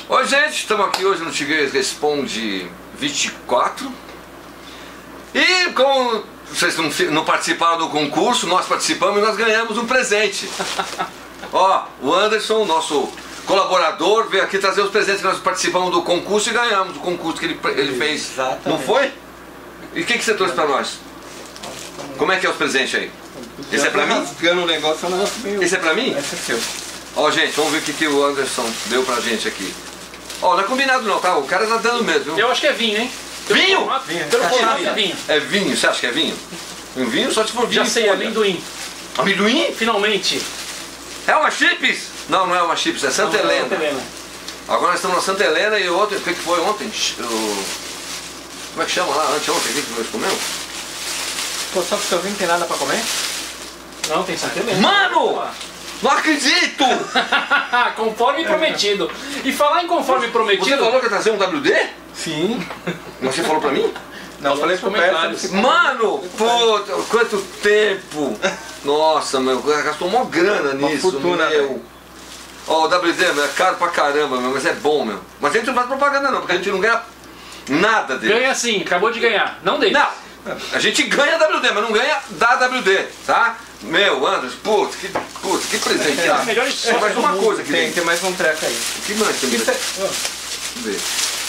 Oi gente, estamos aqui hoje no Tigres Responde 24. E como vocês não participaram do concurso, nós participamos e nós ganhamos um presente. Ó, o Anderson, nosso colaborador, veio aqui trazer os presentes que nós participamos do concurso e ganhamos o concurso que ele fez. Exatamente. Não foi? E o que você trouxe para nós? Como é que é os presentes aí? Esse é pra mim? Rasgando um negócio, é um negócio meio... Esse é pra mim? Esse é seu. Ó, gente, vamos ver o que o Anderson deu pra gente aqui. Ó, não é combinado não, tá? O cara tá dando mesmo, viu? Eu acho que é vinho, hein? Vinho? Pelo formato é vinho. É vinho, você acha que é vinho? Um vinho só se for vinho. Já sei, amendoim. Amendoim? Finalmente. É uma chips? Não, não é uma chips, é Santa Helena. Santa Helena. Agora nós estamos na Santa Helena e outro, o que foi ontem? Como é que chama lá? Anteontem, o que nós comemos? Pô, só porque eu vim, não tem nada pra comer? Não, tem Santa Helena. Mano! Não acredito! Conforme prometido. E falar em conforme Você prometido... falou que ia trazer um WD? Sim. Mas você falou pra mim? Não, falei pro comentários. Pedro. Mano! Puta, quanto tempo! Nossa, meu, gastou mó grana Uma nisso, fortuna, meu. velho. Ó, o WD, meu, é caro pra caramba, meu, mas é bom, meu. Mas a gente não faz propaganda não, porque a gente não ganha nada dele. Ganha sim, acabou de ganhar. Não dele. Não! A gente ganha WD, mas não ganha da WD, tá? Meu, Anderson, putz, que presente. É a melhor história mais do uma mundo. coisa aqui Tem, dentro. tem mais um treco aí. O que mais tem? Isso é... Vamos ver.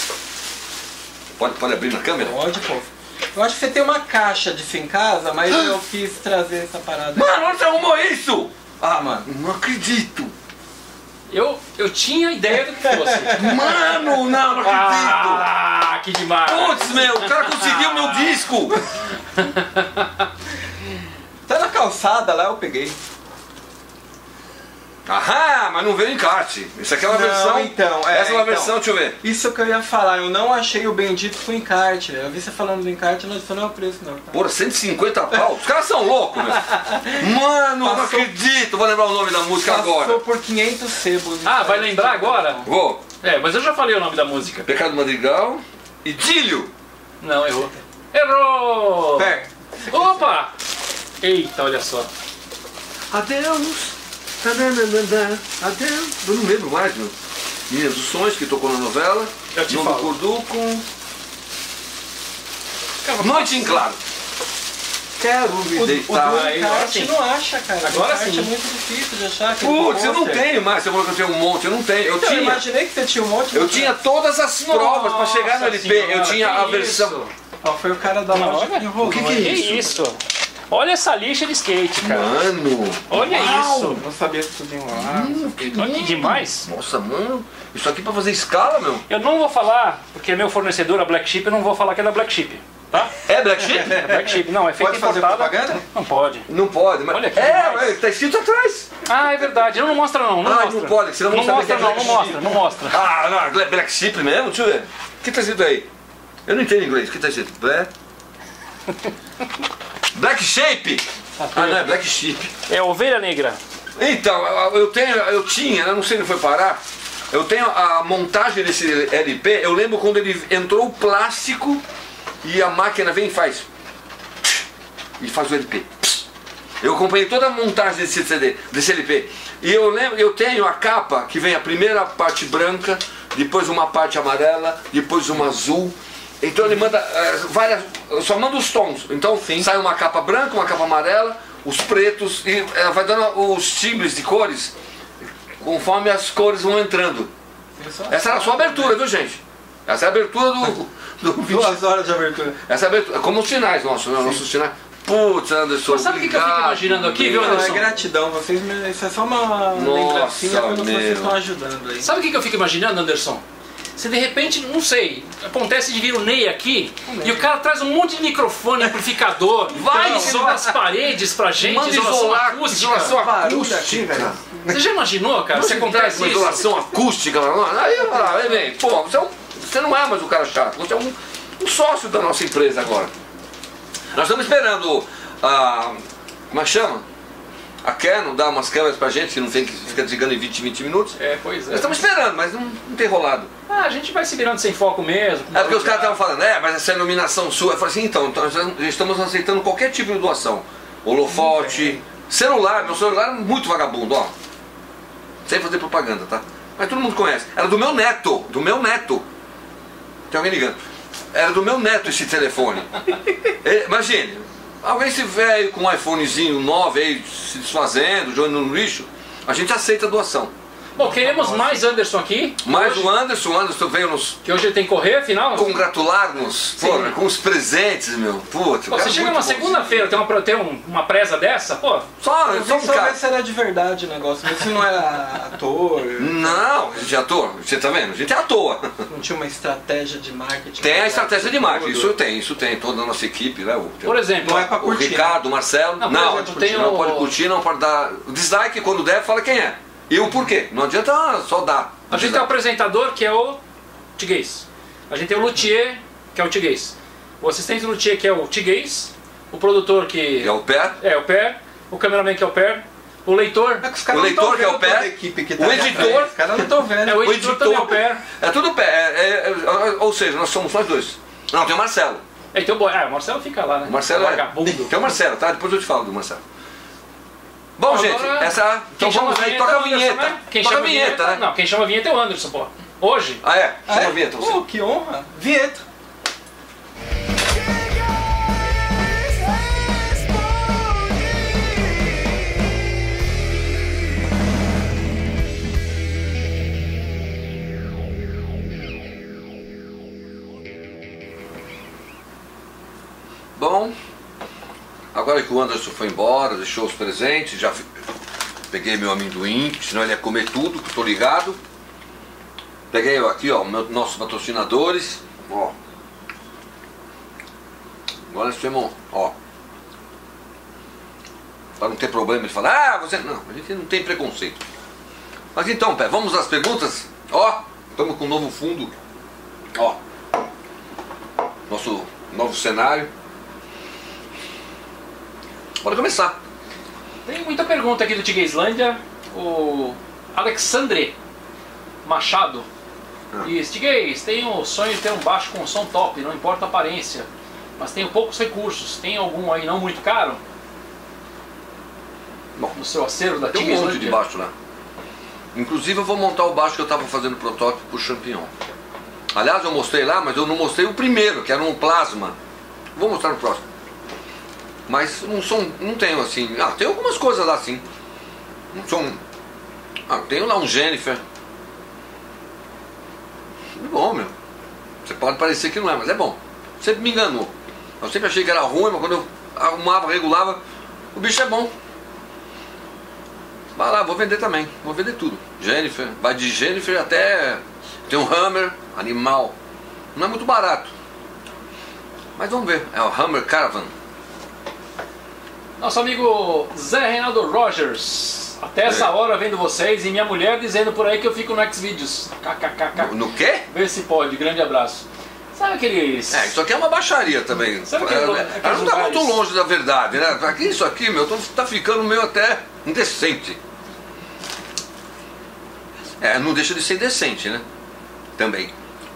Pode abrir na câmera? Pode, pô. Eu acho que você tem uma caixa disso em casa, mas eu quis trazer essa parada. Mano, onde você arrumou isso? Ah, mano. Não acredito. Eu tinha ideia do que fosse. Mano, não acredito. Ah, que demais. Putz, meu, o cara conseguiu meu disco. Tá na calçada lá, eu peguei. Aham, mas não veio encarte. Isso aqui é uma Não, versão. então, essa é uma então. versão, deixa eu ver. Isso que eu ia falar, eu não achei o bendito com encarte. Eu vi você falando do encarte, não disse não é o preço não. Tá? Porra, 150 pau? Os caras são loucos, meu. Mano, não Passou- acredito. Vou lembrar o nome da música agora. Passou por 500 sebos. Ah, vai lembrar agora? Vou. É, mas eu já falei o nome da música. Pecado Madrigal. Idílio. Não, errou. Errou! Pera. Opa! Eita, olha só. Adeus. Adeus. Eu não lembro mais, meu. Minhas dos Sonhos, que tocou na novela. Eu te Nome falo. do Curduco. Cara, Noite em Claro. Quero me O deitar. do aí, encarte agora sim. não acha, cara. Agora O encarte sim. é muito difícil de achar. Putz, eu não tenho mais. Você falou que eu tenho um monte. Eu não tenho. Eu Então, eu tinha. imaginei que você tinha um monte. Eu tinha todas as provas pra chegar no Nossa LP. senhora, Eu tinha que a versão. isso? Ó, foi o cara da loja que enrolou. O que é Que isso? isso? Olha essa lixa de skate, cara. Mano. Olha Uau. isso. Não sabia se podia enrolar. Olha que demais. Nossa, mano. Isso aqui pra fazer escala, meu. Eu não vou falar, porque é meu fornecedor, a Black Sheep, eu não vou falar que é da Black Sheep, tá? É Black Sheep? É Black Sheep, não, é feito Pode fazer importada. propaganda? Não pode. Não pode, mas. Olha que é, demais. tá escrito atrás. Ah, é verdade. Não mostra não, não Ah, mostra. não pode, senão não vão saber mostra que é não, Black não mostra, não mostra. Ah, não, Black Sheep mesmo? Deixa eu ver. O que tá escrito aí? Eu não entendo inglês. O que tá escrito? Black Shape? Ah, não, é Black Sheep. É ovelha negra. Então, eu tinha, eu não sei onde foi parar. Eu tenho a montagem desse LP. Eu lembro quando ele entrou o plástico e a máquina vem e faz. E faz o LP. Eu acompanhei toda a montagem desse CD, desse LP. E eu lembro, eu tenho a capa que vem a primeira parte branca, depois uma parte amarela, depois uma azul. Então ele manda várias, só manda os tons. Então sai uma capa branca, uma capa amarela, os pretos e vai dando os timbres de cores conforme as cores vão entrando. Essa era só a abertura, viu, gente? Essa é a abertura do 20. 2 horas de abertura. Essa é a abertura, como os sinais nossos, né? Nossos sinais. Putz, Anderson, Mas sabe o que eu fico imaginando aqui, viu, Não, é Anderson? gratidão. Vocês isso é só uma lembrancinha quando meu. vocês estão ajudando aí. Sabe o que eu fico imaginando, Anderson? Se de repente, não sei, acontece de vir o Ney aqui e o cara traz um monte de microfone, amplificador, vai isola as paredes pra gente, Manda isolação isolar, acústica. isolação Barulho aqui, acústica. velho. Você já imaginou, cara, se Você acontece acontece uma isso? isolação acústica lá, aí eu falo, vem, pô, você não é mais o cara chato, você é um sócio da nossa empresa agora. Nós estamos esperando a. Como é que chama? A Canon dar umas câmeras pra gente, que não tem que ficar desligando em 20 minutos. É, pois Nós é. estamos esperando, mas não tem rolado. Ah, a gente vai se virando sem foco mesmo. É porque os caras estavam falando, mas essa iluminação sua. Eu falei assim, então nós estamos aceitando qualquer tipo de doação. Holofote, celular, meu celular é muito vagabundo, ó. Sem fazer propaganda, tá? Mas todo mundo conhece. Era do meu neto, do meu neto. Tem alguém ligando. Era do meu neto esse telefone. Imagine, alguém se velho com um iPhonezinho 9 aí se desfazendo, jogando no lixo, a gente aceita a doação. Bom, queremos mais Anderson aqui. Mais o Anderson veio nos... Que hoje ele tem que correr, afinal. Congratular-nos com os presentes, meu. Putz, pô, você chega numa segunda-feira, tem uma presa dessa, pô. Só um cara. Se era de verdade o negócio, mas se não era ator. Não, a gente é ator, você tá vendo? A gente é à toa. Não tinha uma estratégia de marketing. Tem a estratégia de marketing, isso tem, toda a nossa equipe, né? Por exemplo, não é pra curtir, o Ricardo, o Marcelo. Não, não pode curtir, não pode dar dislike, quando der, fala quem é. E o porquê? Não adianta só dar. A gente tem o apresentador, que é o Tiguez. A gente tem o luthier, que é o Tiguez. O assistente do luthier, que é o Tiguez. O produtor, que é o Pé. É o Pé. O cameraman, que é o Pé. O leitor. O leitor, que é o Pé. O editor. Os caras não estão vendo. É, o editor também é o Pé. É tudo Pé. Ou seja, nós somos nós dois. Não, tem o Marcelo. Tem o Marcelo fica lá, né? O Marcelo tem o Marcelo, tá? Depois eu te falo do Marcelo. Bom, gente, essa... Então vamos aí, toca a vinheta. Né? Toca a vinheta, né? Não, quem chama a vinheta é o Anderson, pô. Hoje. Ah, é? Chama a vinheta, você. Pô, que honra. Vinheta. Bom... Agora que o Anderson foi embora, deixou os presentes, já peguei meu amendoim, senão ele ia comer tudo, que eu tô ligado. Peguei aqui, ó, nossos patrocinadores, ó. Agora nós temos, ó. Para não ter problema de falar, você... Não, a gente não tem preconceito. Mas então, Pé, vamos às perguntas? Ó, estamos com um novo fundo. Ó. Nosso novo cenário. Bora começar. Tem muita pergunta aqui do Tiguezlândia. O Alexandre Machado diz: Tiguez, tenho o sonho de ter um baixo com som top, não importa a aparência, mas tenho poucos recursos. Tem algum aí não muito caro? Bom, no seu acervo da Tiguezlândia. Tem um monte de baixo lá. Inclusive eu vou montar o baixo que eu estava fazendo protótipo pro Champignon. Aliás, eu mostrei lá, mas eu não mostrei o primeiro, que era um plasma. Vou mostrar no próximo. Mas não tenho assim. Ah, tem algumas coisas lá sim. Não são. Ah, tenho lá um Jennifer. É bom, meu. Você pode parecer que não é, mas é bom. Sempre me enganou. Eu sempre achei que era ruim, mas quando eu arrumava, regulava, o bicho é bom. Vai lá, vou vender também. Vou vender tudo. Jennifer, vai de Jennifer até. Tem um Hammer, animal. Não é muito barato. Mas vamos ver. É o Hammer Caravan. Nosso amigo Zé Reinaldo Rogers. Até essa hora vendo vocês e minha mulher dizendo por aí que eu fico no Xvideos. KKKK. No quê? Vê se pode, grande abraço. Sabe aqueles... isso aqui é uma baixaria também. Sabe ela não tá muito longe da verdade, né? Isso aqui, meu, tá ficando meio até indecente. Não deixa de ser indecente, né? Também.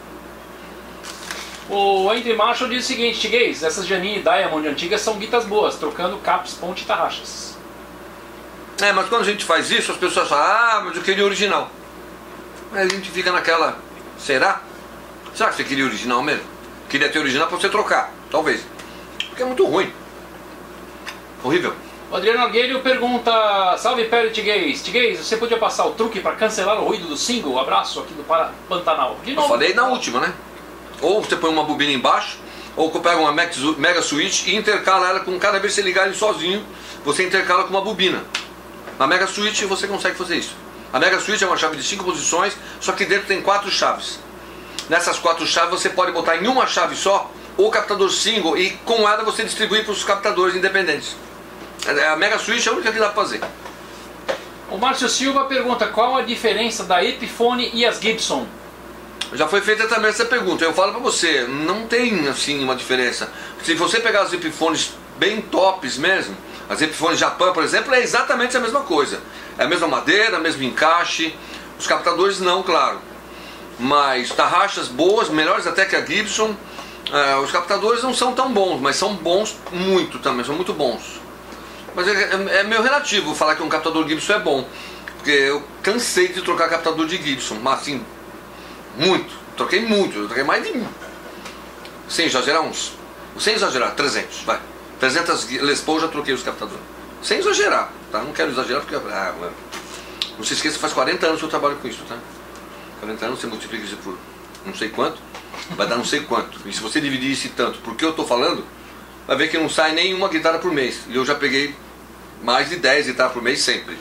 O Andrew Marshall diz o seguinte: Tiguez, essas Janine e Diamond antigas são guitas boas, trocando caps, ponte e tarraxas. Mas quando a gente faz isso, as pessoas falam, mas eu queria original. Aí a gente fica naquela, será? Será que você queria original mesmo? Queria ter original pra você trocar, talvez. Porque é muito ruim. Horrível. O Adriano Arguelho pergunta: salve Pérez Tiguez. Tiguez, você podia passar o truque para cancelar o ruído do single? Abraço aqui do Pantanal. De novo. Eu falei na última, né? Ou você põe uma bobina embaixo, ou você pega uma Mega Switch e intercala ela com cada vez que você ligar ele sozinho, você intercala com uma bobina. Na Mega Switch você consegue fazer isso. A Mega Switch é uma chave de 5 posições, só que dentro tem 4 chaves. Nessas 4 chaves você pode botar em uma chave só o captador single e com ela você distribui para os captadores independentes. A Mega Switch é a única que dá para fazer. O Márcio Silva pergunta: qual a diferença da Epiphone e as Gibson? Já foi feita também essa pergunta. Eu falo pra você, não tem assim uma diferença. Se você pegar as Epiphones bem tops mesmo, as Epiphones Japan, por exemplo, é exatamente a mesma coisa. É a mesma madeira, mesmo encaixe. Os captadores não, claro. Mas tarraxas boas, melhores até que a Gibson. Os captadores não são tão bons, mas são bons muito também, são muito bons. Mas é meio relativo falar que um captador Gibson é bom. Porque eu cansei de trocar captador de Gibson, mas assim, muito. Troquei muito, eu troquei mais de 1000. Sem exagerar, 300, vai. 300 Les Paul já troquei os captadores. Sem exagerar, tá? Não quero exagerar porque... não se esqueça, faz 40 anos que eu trabalho com isso, tá? 40 anos você multiplica isso por não sei quanto, vai dar não sei quanto. E se você dividir isso tanto, porque eu tô falando, vai ver que não sai nenhuma guitarra por mês. E eu já peguei mais de 10 guitarras por mês sempre.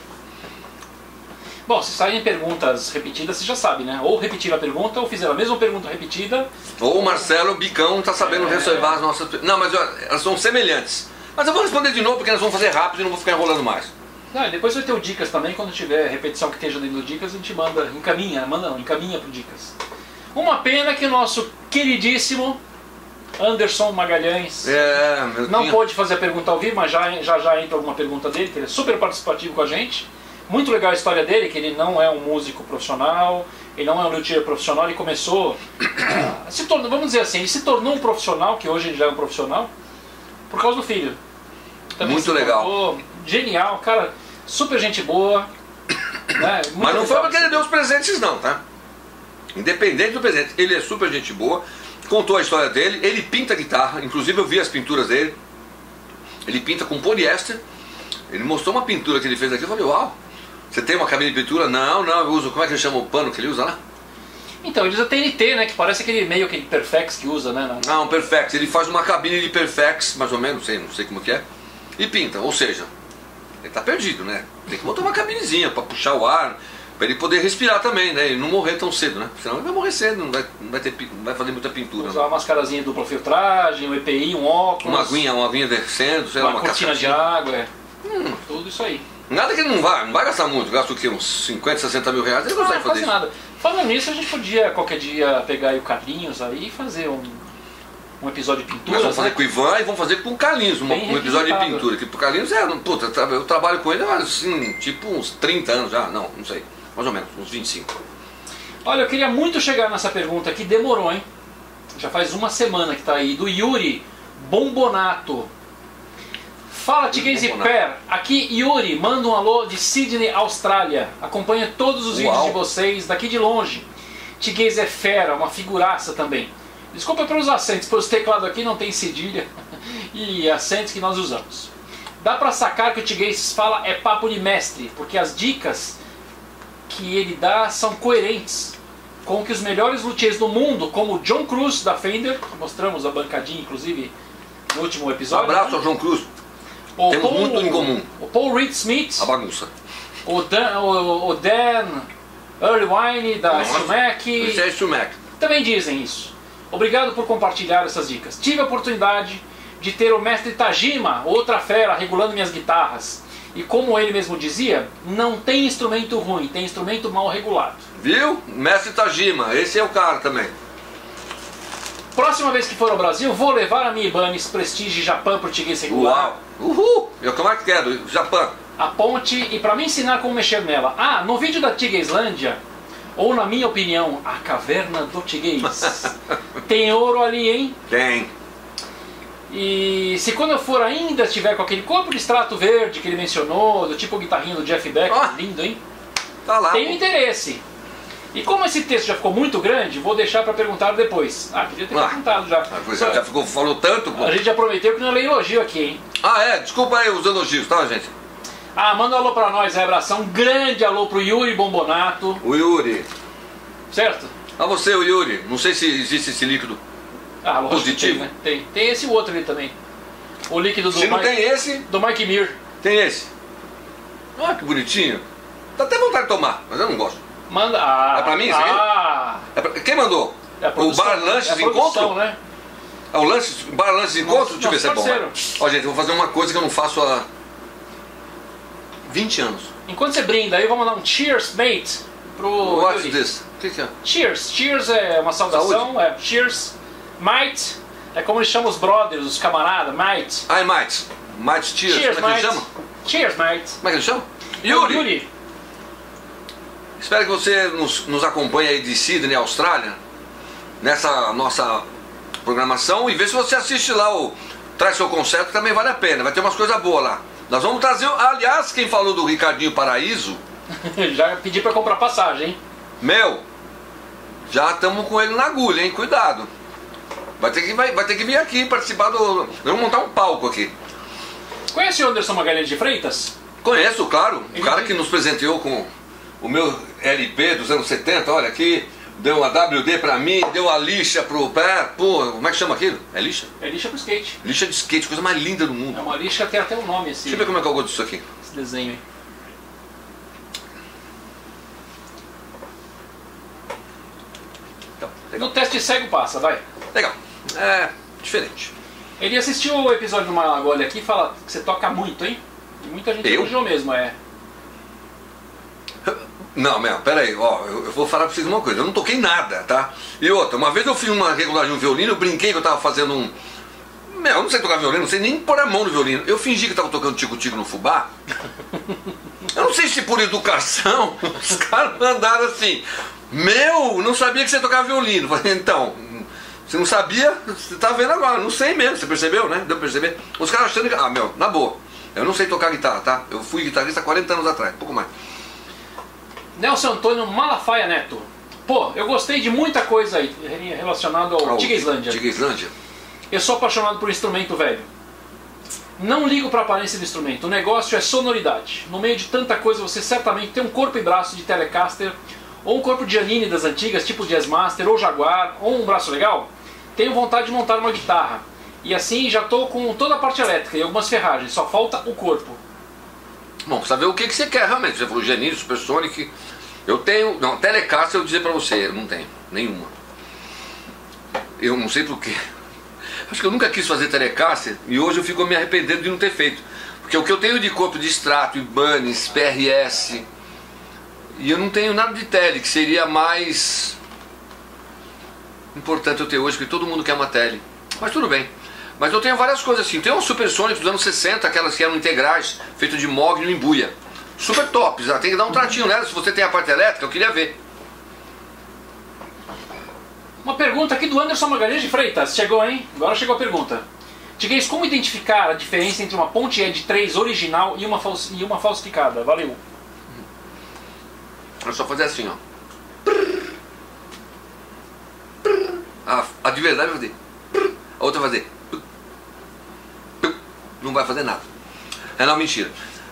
Bom, se saírem perguntas repetidas, você já sabe, né? Ou repetiram a pergunta, ou fizeram a mesma pergunta repetida. Ou o Marcelo Bicão tá sabendo resolver as nossas... Não, mas elas são semelhantes. Mas eu vou responder de novo porque nós vamos fazer rápido e não vou ficar enrolando mais. Ah, depois vai ter o Dicas também, quando tiver repetição que esteja dentro do Dicas, a gente encaminha pro Dicas. Uma pena que o nosso queridíssimo Anderson Magalhães não pôde fazer a pergunta ao vivo, mas já entra alguma pergunta dele, que ele é super participativo com a gente. Muito legal a história dele, que ele não é um músico profissional, ele não é um luthier profissional, ele começou, vamos dizer assim, ele se tornou um profissional, que hoje ele já é um profissional, por causa do filho. Também muito legal. Genial, cara, super gente boa. Né? Mas não foi porque ele deu os presentes não, tá? Independente do presente, ele é super gente boa, contou a história dele, ele pinta guitarra, inclusive eu vi as pinturas dele, ele pinta com poliéster, ele mostrou uma pintura que ele fez aqui, eu falei, uau, você tem uma cabine de pintura? Não, eu uso, como é que ele chama o pano que ele usa lá? Então, ele usa TNT, né, que parece aquele Perfex que usa, né? Não, Perfex, ele faz uma cabine de Perfex, mais ou menos, não sei como que é, e pinta, ou seja, ele tá perdido, né? Tem que botar uma cabinezinha para puxar o ar, para ele poder respirar também, né? E não morrer tão cedo, né? Senão ele vai morrer cedo, não vai fazer muita pintura. Usar uma mascarazinha de dupla filtragem, um EPI, um óculos. Uma aguinha descendo, sei lá, uma cortina de água, tudo isso aí. Nada que ele não vai gastar muito, gasta o quê? Uns 50, 60 mil reais, ele consegue fazer isso. Nada. Falando nisso, a gente podia qualquer dia pegar aí o Carlinhos aí e fazer um episódio de pintura. Nós vamos fazer com o Ivan e vamos fazer com o Carlinhos, um episódio de pintura. Que pro Carlinhos puta, eu trabalho com ele assim, tipo uns 30 anos já, não sei, mais ou menos, uns 25. Olha, eu queria muito chegar nessa pergunta aqui, demorou, hein? Já faz uma semana que tá aí, do Yuri Bombonato. Fala, Tiguez e Per, aqui Yuri, manda um alô de Sydney, Austrália. Acompanha todos os vídeos de vocês daqui de longe. Tiguez é fera, uma figuraça também. Desculpa pelos acentos, pois o teclado aqui não tem cedilha e acentos que nós usamos. Dá pra sacar que o Tiguez fala é papo de mestre, porque as dicas que ele dá são coerentes com o que os melhores luthiers do mundo, como o John Cruz da Fender, mostramos a bancadinha inclusive no último episódio. Abraço ao John Cruz. Temos muito em comum. O Paul Reed Smith. A bagunça. O Dan Erlewine da Stumac. Também dizem isso. Obrigado por compartilhar essas dicas. Tive a oportunidade de ter o mestre Tajima, outra fera, regulando minhas guitarras. E como ele mesmo dizia, não tem instrumento ruim, tem instrumento mal regulado. Viu? Mestre Tajima, esse é o cara também. Próxima vez que for ao Brasil, vou levar a minha Ibanez Prestige Japan português regular. Uau! Uhul! Eu como é que quero? Japan. A ponte e para me ensinar como mexer nela. Ah, no vídeo da Tiguezlândia, ou na minha opinião, a caverna do Tiguez. Tem ouro ali, hein? Tem. E se quando eu for ainda estiver com aquele corpo de extrato verde que ele mencionou, do tipo guitarrinho do Jeff Beck, lindo, hein? Tá lá. Tenho interesse. E como esse texto já ficou muito grande, vou deixar para perguntar depois. Ah, podia ter perguntado já. Já falou tanto, pô. A gente já prometeu que não é elogio aqui, hein? Desculpa aí os elogios, tá, gente? Manda um alô pra nós, abração. Um grande alô pro Yuri Bombonato. O Yuri. Certo? Você, o Yuri. Não sei se existe esse líquido positivo. Tem, né? Tem esse outro ali também. O líquido do Se não tem esse... do Mike Mir. Tem esse. Olha que bonitinho. Dá até vontade de tomar, mas eu não gosto. Manda. É pra mim, esse Quem mandou? O Bar Lanches Encontro? Né? É o Bar Lanches Encontro? Deixa eu ver se é bom. Ó, gente, eu vou fazer uma coisa que eu não faço há 20 anos. Enquanto você brinda, aí eu vou mandar um cheers, mate, pro What's Yuri. this? O que é? Cheers. Cheers é uma saudação. Saúde. Cheers. Mate é como eles chamam os brothers, os camaradas. Mate. Mate. Mate cheers. Cheers, como é que mate. ele chama? Cheers, mate. Como é que ele chama? Yuri. Espero que você nos acompanhe aí de Sydney, Austrália, nessa nossa programação, e vê se você assiste lá o Traz Seu Concerto, que também vale a pena, vai ter umas coisas boas lá. Nós vamos trazer, aliás, quem falou do Ricardinho Paraíso, Já pedi pra comprar passagem, hein? Meu, já estamos com ele na agulha, hein? Cuidado. Vai ter que vir aqui participar do... Vamos montar um palco aqui. Conhece o Anderson Magalhães de Freitas? Conheço, claro. O cara que nos presenteou com o meu LP dos anos 70, olha aqui. Deu uma WD pra mim, deu a lixa pro pé. Pô, como é que chama aquilo? É lixa? É lixa pro skate. Lixa de skate, coisa mais linda do mundo. É uma lixa, tem até um nome esse. Deixa eu ver como é que eu gosto disso aqui. Esse desenho aí. Então, No teste cego passa, vai. legal. É diferente. Ele assistiu o episódio do Malagoli aqui e fala que você toca muito, hein? E muita gente Eu? elogiou mesmo, é. Não, meu, pera aí, ó, eu vou falar pra vocês uma coisa, eu não toquei nada, tá? E outra, uma vez eu fiz uma regulagem no violino, eu brinquei que eu tava fazendo um... Meu, eu não sei tocar violino, não sei nem pôr a mão no violino. Eu fingi que tava tocando tico-tico no fubá. Eu não sei se por educação, os caras mandaram assim, meu, não sabia que você tocava violino. Falei, então, você não sabia, você tá vendo agora, não sei mesmo, você percebeu, né? Deu pra perceber? Os caras achando que, meu, na boa, eu não sei tocar guitarra, tá? Eu fui guitarrista há 40 anos atrás, um pouco mais. Nelson Antônio Malafaia Neto. Pô, eu gostei de muita coisa aí relacionado ao Tiga Islândia. Tiga Islândia. Eu sou apaixonado por instrumento velho. Não ligo para a aparência do instrumento, o negócio é sonoridade. No meio de tanta coisa você certamente tem um corpo e braço de Telecaster, ou um corpo de Janine das antigas, tipo Jazzmaster, ou Jaguar, ou um braço legal. Tenho vontade de montar uma guitarra. E assim já estou com toda a parte elétrica e algumas ferragens, só falta o corpo. Bom, precisa ver o que você quer realmente. Você falou Janine, Supersonic. Eu tenho... Não, Telecaster eu vou dizer pra você, eu não tenho nenhuma. Eu não sei porquê. Acho que eu nunca quis fazer Telecaster e hoje eu fico me arrependendo de não ter feito. Porque o que eu tenho de corpo de Strato, Ibanez, PRS, e eu não tenho nada de tele, que seria mais importante eu ter hoje, porque todo mundo quer uma tele. Mas tudo bem. Mas eu tenho várias coisas assim. Tem uma Supersonic dos anos 60, aquelas que eram integrais, feito de mogno em buia. Super tops, tem que dar um tratinho nela. Se você tem a parte elétrica, eu queria ver. Uma pergunta aqui do Anderson Magalhães de Freitas. Chegou, hein? Agora chegou a pergunta. Tiguês, como identificar a diferença entre uma Ponte Ed 3 original e uma falsificada? Valeu. É só fazer assim, ó. A de verdade vai fazer. A outra vai fazer. Não vai fazer nada. É não, mentira.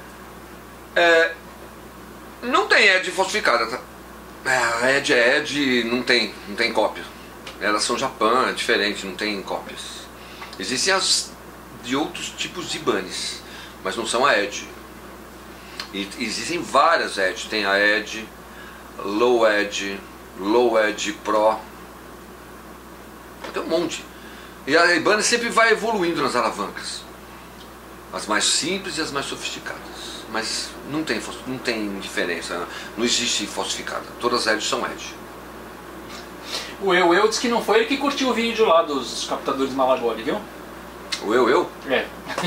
Não tem Ed falsificada, tá? A Ed é Ed, não tem cópia. Elas são Japan, é diferente, não tem cópias. Existem as de outros tipos de Ibanez, mas não são a Ed. E existem várias Ed. Tem a Ed, Low Ed Pro. Tem um monte. E a Ibanez sempre vai evoluindo nas alavancas. As mais simples e as mais sofisticadas. Mas não tem diferença, não existe falsificada. Todas as Ed são Ed. O Eu disse que não foi ele que curtiu o vídeo lá dos captadores Malagoli, viu? O Eu? É.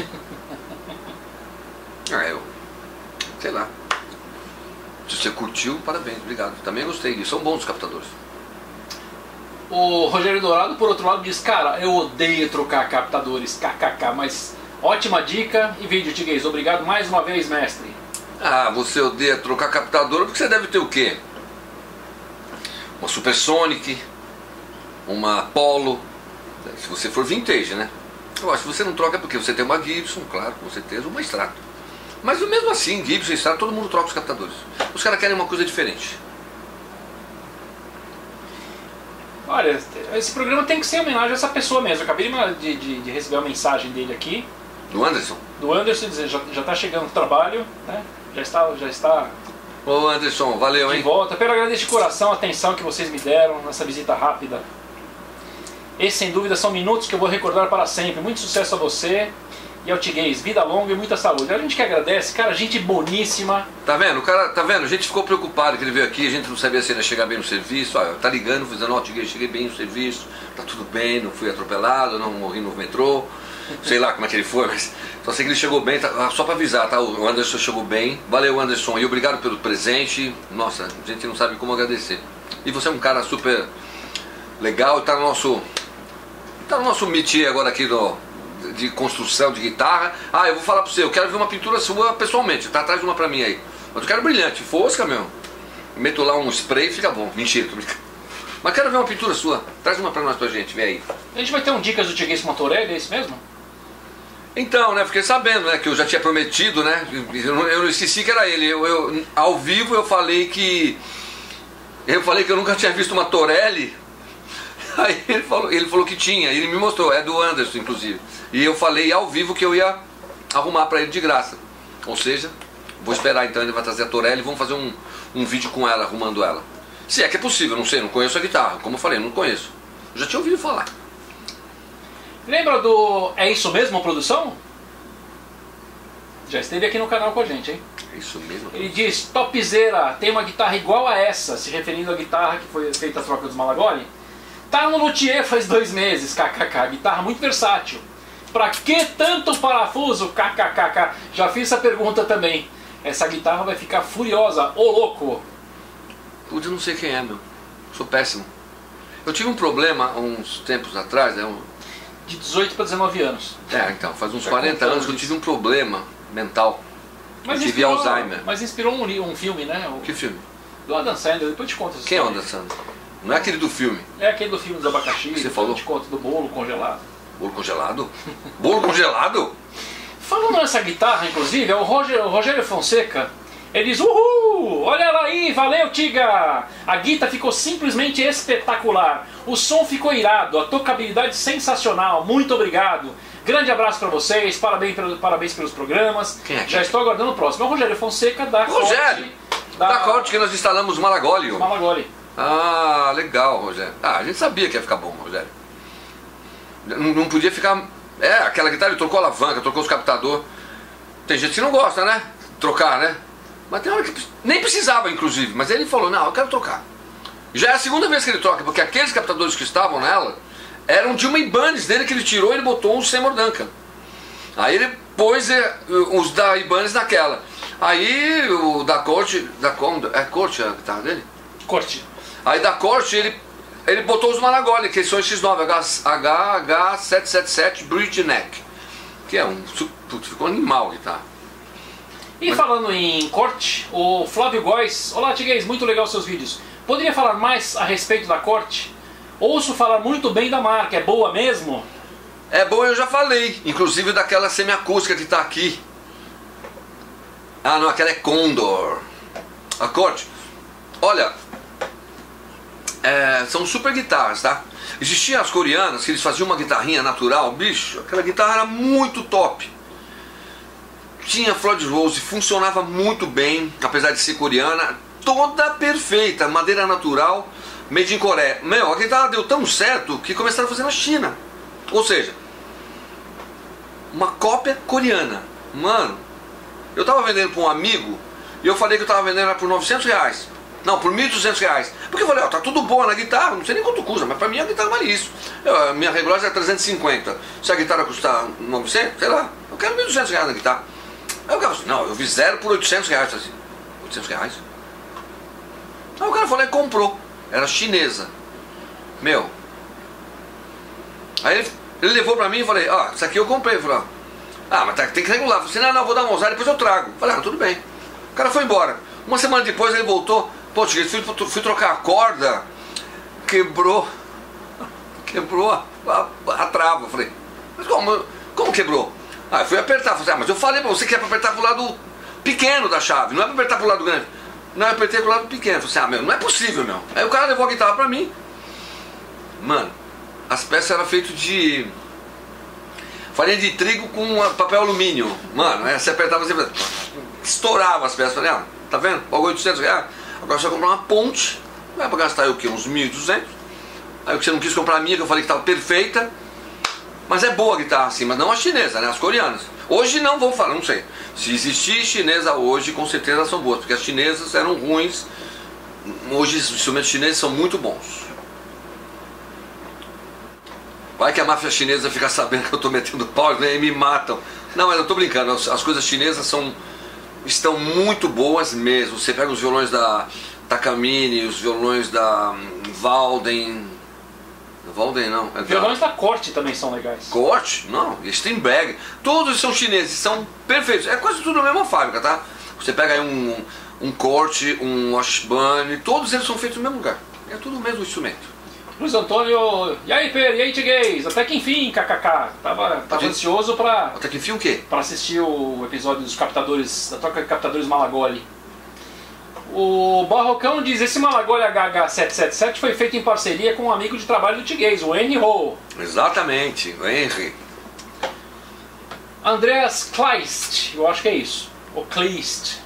Eu. Sei lá. Se você curtiu, parabéns, obrigado. Também gostei disso, são bons os captadores. O Rogério Dourado, por outro lado, diz: cara, eu odeio trocar captadores, kkk, mas ótima dica e vídeo, Tiguês. Obrigado mais uma vez, mestre. Ah, você odeia trocar captador porque você deve ter o quê? Uma Supersonic, uma Apollo, se você for vintage, né? Eu acho que você não troca porque você tem uma Gibson, claro, com certeza, uma Strato. Mas mesmo assim, Gibson e Strato, todo mundo troca os captadores. Os caras querem uma coisa diferente. Olha, esse programa tem que ser em homenagem a essa pessoa mesmo. Eu acabei de receber uma mensagem dele aqui. Do Anderson? Do Anderson, dizendo já está chegando no trabalho, né? Já está Ô Anderson, valeu, de hein? volta. Quero agradecer de coração a atenção que vocês me deram nessa visita rápida. Esses, sem dúvida, são minutos que eu vou recordar para sempre. Muito sucesso a você e ao Tiguês. Vida longa e muita saúde. A gente que agradece, cara, gente boníssima. Tá vendo? O cara, tá vendo? A gente ficou preocupado que ele veio aqui, a gente não sabia se ele ia chegar bem no serviço. Olha, tá ligando, dizendo, ó, Tiguês, cheguei bem no serviço, tá tudo bem, não fui atropelado, não morri no metrô. Sei lá como é que ele foi, mas só sei que ele chegou bem, tá, só pra avisar, tá? O Anderson chegou bem. Valeu, Anderson, e obrigado pelo presente. Nossa, a gente não sabe como agradecer. E você é um cara super legal, tá no nosso métier agora aqui de construção de guitarra. Ah, eu vou falar pra você, eu quero ver uma pintura sua pessoalmente, tá? Traz uma pra mim aí. Mas eu quero brilhante, fosca, meu. Meto lá um spray e fica bom. Mentira, tô brincando. Mas quero ver uma pintura sua. Traz uma pra nós, pra gente, vem aí. A gente vai ter um dicas do Tiguês com a Torelli, é isso mesmo? Então, né, fiquei sabendo, né, que eu já tinha prometido, né, eu não esqueci que era ele. Ao vivo eu falei que eu nunca tinha visto uma Torelli. Aí ele falou que tinha, ele me mostrou, é do Anderson, inclusive. E eu falei ao vivo que eu ia arrumar pra ele de graça. Ou seja, vou esperar então, ele vai trazer a Torelli e vamos fazer um vídeo com ela, arrumando ela. Se é que é possível, não sei, não conheço a guitarra, como eu falei, não conheço. Eu já tinha ouvido falar. Lembra do É Isso Mesmo, produção? Já esteve aqui no canal com a gente, hein? É isso mesmo? Ele diz, topzera, tem uma guitarra igual a essa, se referindo à guitarra que foi feita a troca dos Malagoli. Tá no luthier faz 2 meses, kkk, guitarra muito versátil. Pra que tanto parafuso, kkkk? Já fiz essa pergunta também. Essa guitarra vai ficar furiosa, ô louco. Putz, eu não sei quem é, meu. Sou péssimo. Eu tive um problema uns tempos atrás, né? De 18 para 19 anos. Então, faz uns Já 40 anos que eu isso. tive um problema mental. Mas eu tive Alzheimer. Mas inspirou um filme, né? Que filme? Do Adam Sandler, depois eu te conto essa Quem é o história. Adam Sandler? Não é aquele do filme? É aquele do filme dos abacaxi, Você depois falou? eu te conto do bolo congelado. Bolo congelado? Bolo congelado? Falando nessa guitarra, inclusive, é o Rogério Fonseca. Ele diz, uhul, olha ela aí, valeu Tiga! A guitarra ficou simplesmente espetacular. O som ficou irado, a tocabilidade sensacional, muito obrigado. Grande abraço pra vocês, parabéns pelos programas. Quem é? Já estou aguardando o próximo. É o Rogério Fonseca da Rogério! Da corte que nós instalamos o Malagoli. Malagoli. Ah, legal, Rogério. Ah, a gente sabia que ia ficar bom, Rogério. Não podia ficar... aquela guitarra ele trocou a alavanca, trocou os captadores. Tem gente que não gosta, né? Trocar, né? Mas tem hora que nem precisava, inclusive. Mas ele falou, não, eu quero trocar. Já é a segunda vez que ele troca, porque aqueles captadores que estavam nela eram de uma Ibanez dele que ele tirou e ele botou um Seymour Duncan. Aí ele pôs os da Ibanez naquela. Aí o da Corte... É Corte a guitarra dele? Corte. Aí da Corte ele botou os Malagoli, que são esses 9, HH777 Bridge Neck. Que é putz, ficou animal a guitarra. E falando em corte, o Flávio Góes, olá Tiguês, muito legal seus vídeos. Poderia falar mais a respeito da corte? Ouço falar muito bem da marca, é boa mesmo? É boa, eu já falei, inclusive daquela semiacústica que está aqui. Ah não, aquela é Condor. A corte, olha, são super guitarras, tá? Existiam as coreanas que eles faziam uma guitarrinha natural, bicho, aquela guitarra era muito top. Tinha Floyd Rose, funcionava muito bem, apesar de ser coreana, toda perfeita, madeira natural, made in Coreia. Meu, a guitarra deu tão certo que começaram a fazer na China. Ou seja, uma cópia coreana. Mano, eu tava vendendo para um amigo e eu falei que eu tava vendendo ela por R$900. Não, por R$1.200. Porque eu falei, ó, tá tudo boa na guitarra, não sei nem quanto custa, mas pra mim a guitarra vale isso. Minha regulagem é 350. Se a guitarra custar 900, sei lá, eu quero R$1.200 na guitarra. Aí o cara falou, não, eu vi zero por R$800, assim. R$800? Aí o cara falou, comprou. Era chinesa. Meu. Aí ele levou pra mim e falei, isso aqui eu comprei. Eu falei, mas tem que regular. Eu falei, não, vou dar uma usada, depois eu trago. Eu falei, tudo bem. O cara foi embora. Uma semana depois ele voltou. Pô, fui trocar a corda, quebrou a trava. Eu falei, mas como quebrou? Eu fui apertar, falei, mas eu falei pra você que é pra apertar pro lado pequeno da chave, não é pra apertar pro lado grande. Não, eu apertei pro lado pequeno. Eu falei, não é possível, meu. Aí o cara levou a guitarra pra mim. Mano, as peças eram feitas de farinha de trigo com papel alumínio. Mano, você apertava, você estourava as peças. Falei, tá vendo? Pagou R$800. Agora você vai comprar uma ponte. Vai pra gastar o quê? Uns 1.200. Aí você não quis comprar a minha, que eu falei que tava perfeita. Mas é boa a guitarra, assim, mas não a chinesa, né? As coreanas. Hoje não vou falar, não sei. Se existir chinesa hoje, com certeza elas são boas, porque as chinesas eram ruins. Hoje os instrumentos chineses são muito bons. Vai que a máfia chinesa fica sabendo que eu estou metendo pau, né, e me matam. Não, mas eu estou brincando, as coisas chinesas estão muito boas mesmo. Você pega os violões da Takamine, os violões da Walden. Walden não. Violões da Corte também são legais. Corte? Não, Steinberg. Todos são chineses, são perfeitos. É quase tudo a mesma fábrica, tá? Você pega aí um corte, um washburn, todos eles são feitos no mesmo lugar. É tudo o mesmo instrumento. Luiz Antônio, e aí Per, e aí Tiguez? Até que enfim, kkk. Tava ansioso pra... Até que enfim o quê? Pra assistir o episódio dos captadores, da troca de captadores Malagoli. O Barrocão diz, esse Malagoli HH777 foi feito em parceria com um amigo de trabalho do Tiguez, o Henry Ho. Exatamente, o Henry. Andreas Kleist, eu acho que é isso. O Kleist.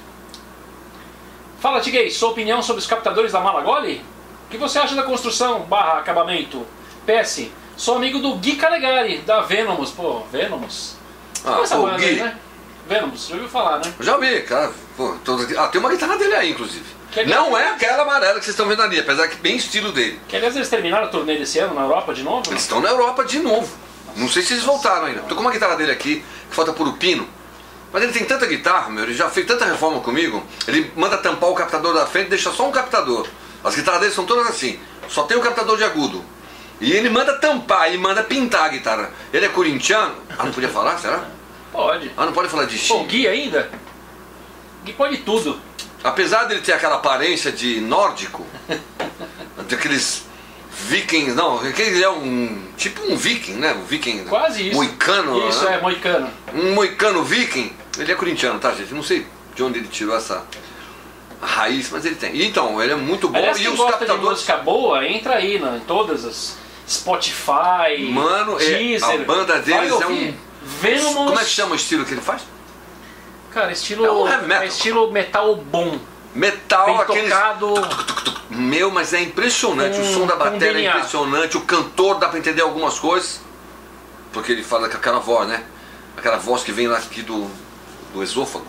Fala Tiguez, sua opinião sobre os captadores da Malagoli? O que você acha da construção / acabamento? PS, sou amigo do Gui Calegari, da Venomous. Pô, Venomous? Ah, essa o banda Gui. aí, né? Venomous, já ouviu falar, né? Já ouvi, cara. Pô, tem uma guitarra dele aí, inclusive. Não é aquela amarela que vocês estão vendo ali, apesar que bem estilo dele. Que aliás eles terminaram a turnê desse ano na Europa de novo? Eles estão na Europa de novo. Não sei se eles voltaram ainda. Tô com uma guitarra dele aqui, que falta por o pino. Mas ele tem tanta guitarra, meu, ele já fez tanta reforma comigo. Ele manda tampar o captador da frente e deixa só um captador. As guitarras dele são todas assim, só tem o captador de agudo. E ele manda tampar e manda pintar a guitarra. Ele é corintiano? Ah, não podia falar, será? Pode. Ah, não pode falar de Pô, Chile. o Gui ainda? Gui pode tudo. Apesar dele ter aquela aparência de nórdico, daqueles vikings, não, ele é um, tipo um viking, né? Um viking. Quase isso. Moicano. Isso, né? é, moicano. Um moicano viking. Ele é corintiano, tá, gente? Não sei de onde ele tirou essa raiz, mas ele tem. Então, ele é muito bom. Aliás, e quem os gosta captadores... de música boa, entra aí em todas as Spotify, Mano, Deezer, a banda deles vai é ouvir. um... Venomous. Como é que chama o estilo que ele faz? Cara, estilo É um heavy metal. é estilo metal bom, Metal, bem aqueles... tocado. Meu, mas é impressionante. O som da com bateria é DNA. impressionante. O cantor dá pra entender algumas coisas. Porque ele fala com aquela voz, né? Aquela voz que vem lá aqui do esôfago.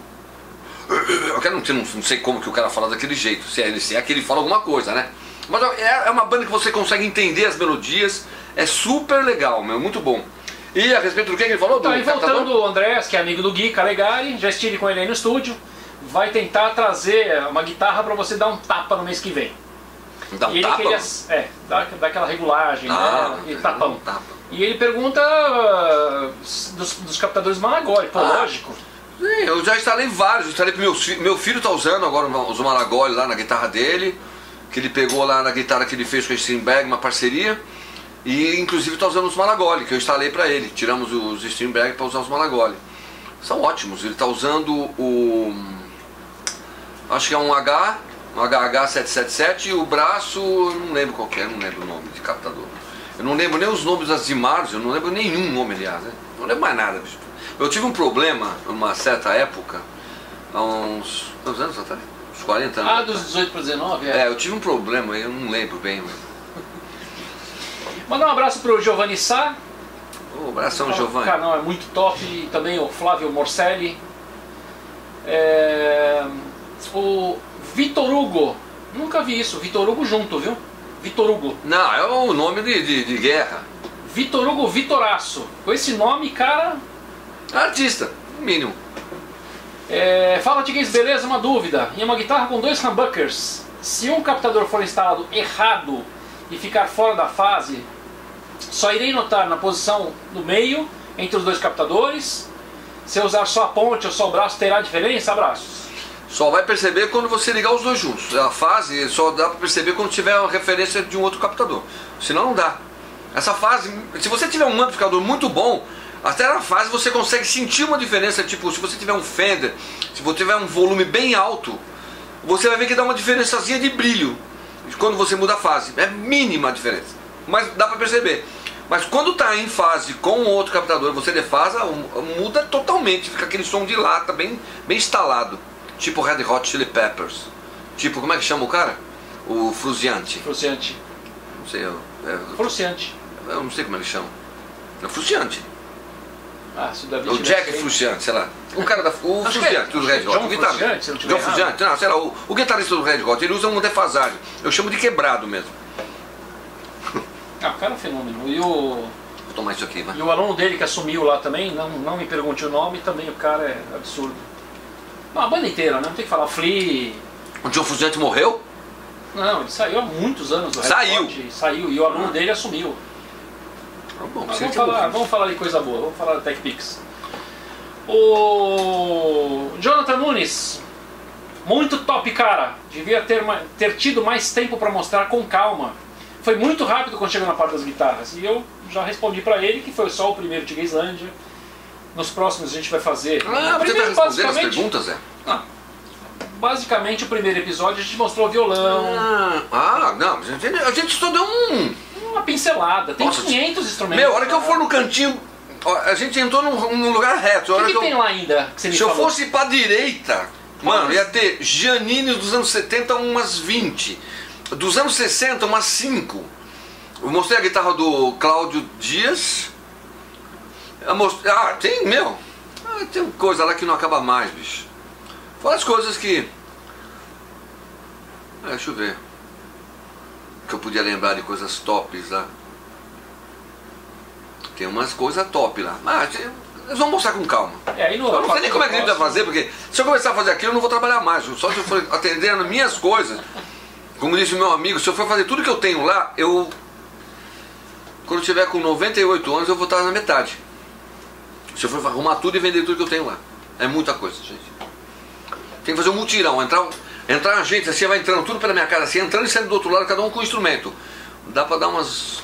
Eu não sei como que o cara fala daquele jeito. Se é que ele fala alguma coisa, né? Mas é uma banda que você consegue entender as melodias. É super legal, meu. Muito bom. E a respeito do que ele falou? Tá, do e captador? voltando o Andrés, que é amigo do Gui Calegari, já estive com ele aí no estúdio, vai tentar trazer uma guitarra pra você dar um tapa no mês que vem. Dá um E ele tapa? queria, dá aquela regulagem, né? E tapão. um tapa. E ele pergunta dos captadores Malagoli, pô, lógico. Sim, eu já instalei vários. Eu instalei pro meu filho tá usando agora os Malagoli lá na guitarra dele, que ele pegou lá na guitarra que ele fez com a Steinberg, uma parceria. E inclusive tá usando os Malagoli, que eu instalei pra ele. Tiramos os Steinberg para usar os Malagoli. São ótimos. Ele tá usando o... acho que é um HH777 e o braço, eu não lembro qual que é, não lembro o nome de captador. Eu não lembro nem os nomes das Dimars, eu não lembro nenhum nome, aliás, né? Não lembro mais nada, bicho. Eu tive um problema numa certa época, há uns... quantos anos atrás? Uns 40 anos. Ah, dos 18 para 19, É, eu tive um problema, eu não lembro bem, mas... Mandar um abraço pro Giovanni Sá. Ô, abração, O Giovanni. canal é muito top. E também o Flávio Morcelli. O Vitor Hugo. Nunca vi isso. Vitor Hugo junto, viu? Vitor Hugo. Não, é o nome de guerra. Vitor Hugo Vitoraço. Com esse nome, cara... Artista, no mínimo. Fala, Tiguez, beleza? Uma dúvida. Em uma guitarra com 2 humbuckers, se um captador for instalado errado e ficar fora da fase, só irei notar na posição do meio, entre os 2 captadores. Se eu usar só a ponte ou só o braço, terá diferença? Abraços. Só vai perceber quando você ligar os dois juntos. A fase só dá para perceber quando tiver uma referência de um outro captador. Senão não dá. Essa fase, se você tiver um amplificador muito bom, até na fase você consegue sentir uma diferença. Tipo, se você tiver um Fender, se você tiver um volume bem alto, você vai ver que dá uma diferençazinha de brilho quando você muda a fase. É mínima a diferença, mas dá para perceber. Mas quando está em fase com outro captador, você defasa, muda totalmente. Fica aquele som de lata bem instalado. Tipo Red Hot Chili Peppers. Tipo, como é que chama o cara? O Frusciante. Frusciante. Não sei, Frusciante. eu não sei como ele chama. É o Frusciante. Ah, se o Davi O tivesse Jack aí. Frusciante, sei lá. O cara o Acho que Frusciante do Red Hot. John O guitarrista. Frusciante, se não tiver John Frusciante, não, sei lá. O guitarrista do Red Hot, ele usa uma defasagem. Eu chamo de quebrado mesmo. Ah, o cara é um fenômeno. E o Vou tomar isso aqui, vai. aluno dele que assumiu lá também, não me pergunte o nome, também o cara é absurdo. Não, a banda inteira, né? Não tem que falar. Flea. O John Frusciante morreu? Não, ele saiu há muitos anos do Red Saiu. Hot. Saiu. E o aluno dele assumiu. Ah, bom, Mas se ele vamos falar de coisa boa, vamos falar da TechPix. O Jonathan Nunes Muito top, cara. Devia ter tido mais tempo para mostrar com calma. Foi muito rápido quando chegou na parte das guitarras. E eu já respondi para ele que foi só o primeiro de Islândia. Nos próximos a gente vai fazer. Você tá respondendo as perguntas, Zé? Basicamente, o primeiro episódio a gente mostrou violão. Não, a gente só deu uma pincelada. Tem 500 instrumentos. Meu, a hora que eu for no cantinho, a gente entrou num lugar reto. O que tem lá ainda que você me falou? Se eu fosse pra direita, mano, ia ter Giannini dos anos 70 umas 20. Dos anos 60 umas 5. Eu mostrei a guitarra do Cláudio Dias. Tem coisa lá que não acaba mais, bicho. Fora as coisas que... deixa eu ver. Que eu podia lembrar de coisas tops lá. Tem umas coisas top lá. Eles vão mostrar com calma. Aí eu não sei nem como é que a gente vai fazer, porque se eu começar a fazer aquilo eu não vou trabalhar mais. Só se eu for atendendo minhas coisas. Como disse o meu amigo, se eu for fazer tudo que eu tenho lá, quando eu tiver com 98 anos eu vou estar na metade. Se eu for arrumar tudo e vender tudo que eu tenho lá. É muita coisa, gente. Tem que fazer um mutirão, entrar gente, assim, vai entrando tudo pela minha casa, assim, entrando e saindo do outro lado, cada um com um instrumento. Dá pra dar umas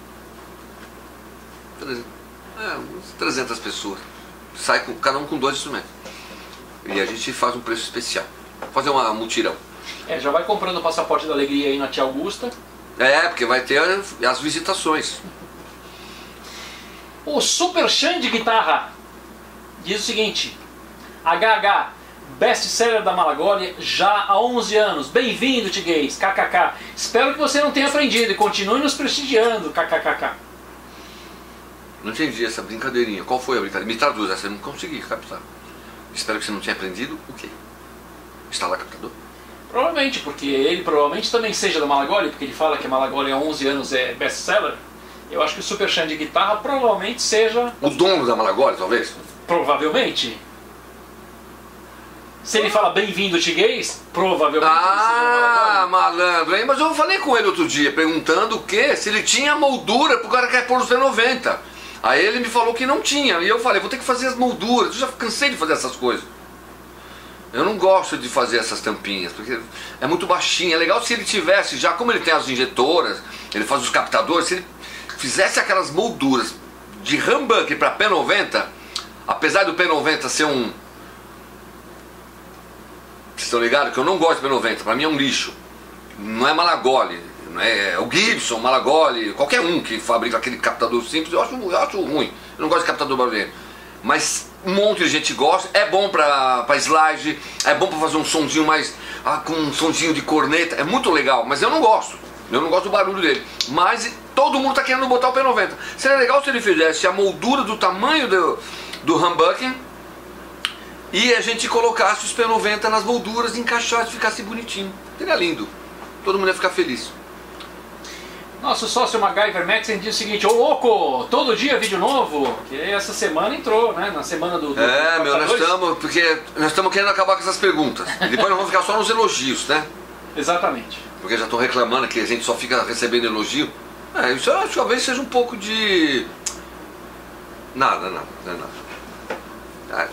300 pessoas. Sai cada um com 2 instrumentos. E a gente faz um preço especial. Fazer um mutirão. Já vai comprando o passaporte da alegria aí na Tia Augusta. Porque vai ter as visitações. O Super Chan de guitarra diz o seguinte: HH, best-seller da Malagoli já há 11 anos. Bem-vindo, Tiguês, kkk. Espero que você não tenha aprendido e continue nos prestigiando, kkkk. Não entendi essa brincadeirinha. Qual foi a brincadeira? Me traduz, essa eu não consegui captar. Espero que você não tenha aprendido o quê? Instalar captador? Provavelmente, porque ele provavelmente também seja da Malagoli, porque ele fala que a Malagoli há 11 anos é best-seller. Eu acho que o Super Chan de guitarra provavelmente seja... O dono da Malagoli, talvez? Provavelmente. Se ele fala bem-vindo, Tiguês, provavelmente ele seja malandro, hein? Mas eu falei com ele outro dia, perguntando o quê? Se ele tinha moldura pro cara que quer pôr nos P90. Aí ele me falou que não tinha. E eu falei, vou ter que fazer as molduras. Eu já cansei de fazer essas coisas. Eu não gosto de fazer essas tampinhas, porque é muito baixinho. É legal se ele tivesse, já como ele tem as injetoras, ele faz os captadores, se ele fizesse aquelas molduras de humbucker para P90, apesar do P90 ser um... Vocês estão ligados? Que eu não gosto de P90, para mim é um lixo. Não é Malagoli, não é o Gibson, Malagoli, qualquer um que fabrica aquele captador simples, eu acho ruim. Eu não gosto de captador barulhento. Mas um monte de gente gosta, é bom pra slide, é bom pra fazer um sonzinho mais, com um sonzinho de corneta, é muito legal, mas eu não gosto do barulho dele. Mas todo mundo tá querendo botar o P90. Seria legal se ele fizesse a moldura do tamanho do humbucker e a gente colocasse os P90 nas molduras, encaixasse e ficasse bonitinho. Seria lindo, todo mundo ia ficar feliz. Nosso sócio MacGyver Maxen diz o seguinte: ô louco, todo dia vídeo novo. Que essa semana entrou, né? Na semana do nós estamos querendo acabar com essas perguntas. Depois nós vamos ficar só nos elogios, né? Exatamente. Porque já estão reclamando que a gente só fica recebendo elogio. Isso eu acho que talvez seja um pouco de... Nada, não é nada.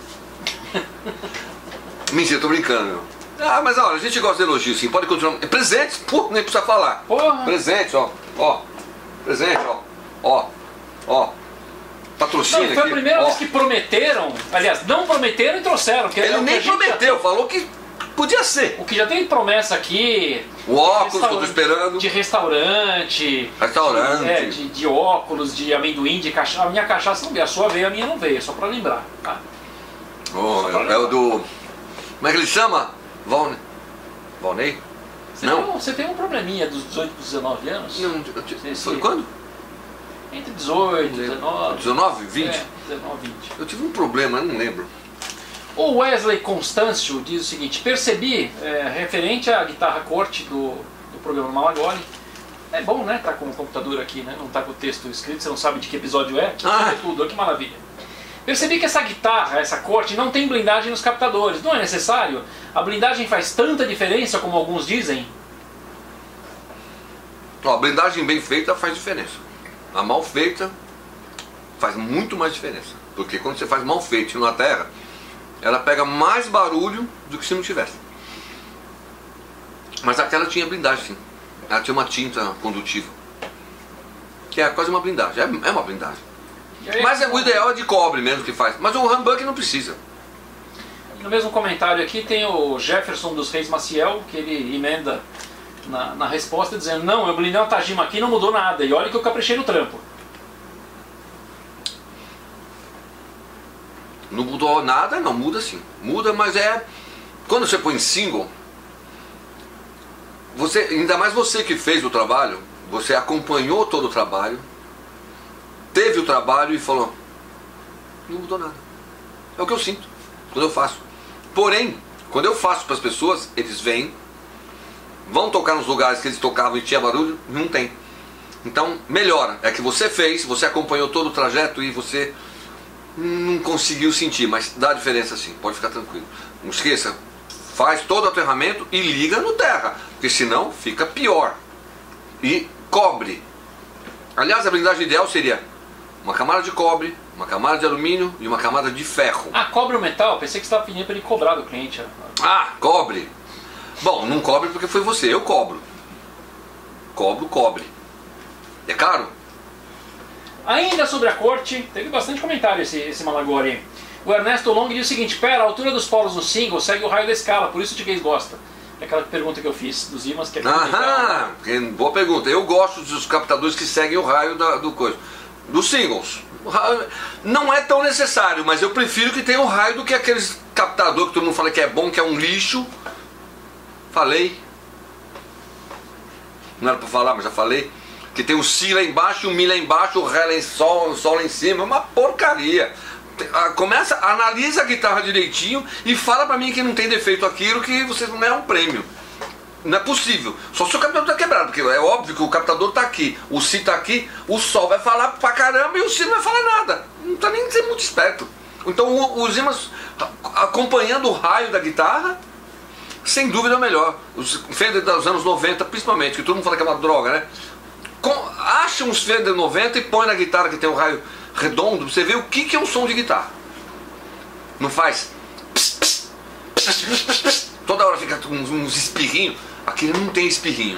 Mentira, tô brincando, meu. Mas olha, a gente gosta de elogio, sim, pode continuar. Presentes, pô, nem precisa falar. Porra. Presentes, ó. Presente, ó. Patrocínio aqui. Foi a primeira vez que prometeram, aliás, não prometeram e trouxeram. Ele nem prometeu, falou que podia ser. O que já tem promessa aqui... O óculos que eu tô esperando. De restaurante. De óculos, de amendoim, de cachaça. A minha cachaça não veio, a sua veio, a minha não veio, só pra lembrar. Tá? É o do... Como é que ele chama? Valnei? Você tem um probleminha dos 18 para 19 anos? Não, foi quando? Entre 18 e 19. 19, 20? 19, 20. Eu tive um problema, eu não lembro. O Wesley Constâncio diz o seguinte: percebi, referente à guitarra corte do programa Malagoli. É bom, né? Tá com o computador aqui, né? Não tá com o texto escrito, você não sabe de que episódio é. Tudo, olha que maravilha. Percebi que essa guitarra, essa corte, não tem blindagem nos captadores. Não é necessário? A blindagem faz tanta diferença como alguns dizem? A blindagem bem feita faz diferença. A mal feita faz muito mais diferença. Porque quando você faz mal feito na terra, ela pega mais barulho do que se não tivesse. Mas aquela tinha blindagem, sim. Ela tinha uma tinta condutiva. Que é quase uma blindagem. É uma blindagem. Mas o ideal é de cobre mesmo que faz. Mas o humbuck não precisa. No mesmo comentário aqui tem o Jefferson dos Reis Maciel, que ele emenda na resposta dizendo: não, eu blindei uma Tajima aqui e não mudou nada. E olha que eu caprichei no trampo. Não mudou nada? Não, muda sim. Muda, mas é... Quando você põe single, você, ainda mais você que fez o trabalho, você acompanhou todo o trabalho, teve o trabalho e falou: não mudou nada. É o que eu sinto quando eu faço. Porém, quando eu faço para as pessoas, eles vêm, vão tocar nos lugares que eles tocavam e tinha barulho, não tem. Então, melhora. É que você fez, você acompanhou todo o trajeto e você não conseguiu sentir, mas dá diferença sim, pode ficar tranquilo. Não esqueça, faz todo o aterramento e liga no terra, porque senão fica pior. E cobre. Aliás, a blindagem ideal seria uma camada de cobre, uma camada de alumínio e uma camada de ferro. Ah, cobre o metal? Pensei que você estava pedindo para ele cobrar do cliente. Ah, cobre. Bom, não cobre porque foi você, eu cobro. Cobro, cobre. É caro? Ainda sobre a corte, teve bastante comentário esse Malagori aí. O Ernesto Long diz o seguinte: pera, a altura dos polos no single segue o raio da escala, por isso o Tiguez gosta. É aquela pergunta que eu fiz dos ímãs que é boa pergunta. Eu gosto dos captadores que seguem o raio do coisa. Dos singles. Não é tão necessário, mas eu prefiro que tenha o raio do que aqueles captadores que todo mundo fala que é bom, que é um lixo. Falei. Não era pra falar, mas já falei. Que tem o Si lá embaixo, o Mi lá embaixo, o Ré lá em Sol, o Sol lá em cima. É uma porcaria. Começa, analisa a guitarra direitinho e fala pra mim que não tem defeito aquilo, que vocês não ganham um prêmio. Não é possível. Só se o captador tá quebrado, porque é óbvio que o captador tá aqui, o Si tá aqui, o Sol vai falar pra caramba e o Si não vai falar nada. Não tá nem sendo muito esperto. Então os ímãs acompanhando o raio da guitarra, sem dúvida é o melhor. Os Fender dos anos 90 principalmente, que todo mundo fala que é uma droga, né? Acha uns Fender 90 e põe na guitarra que tem um raio redondo, você vê o que é um som de guitarra. Não faz toda hora fica uns espirrinhos. Aqui não tem espirrinho.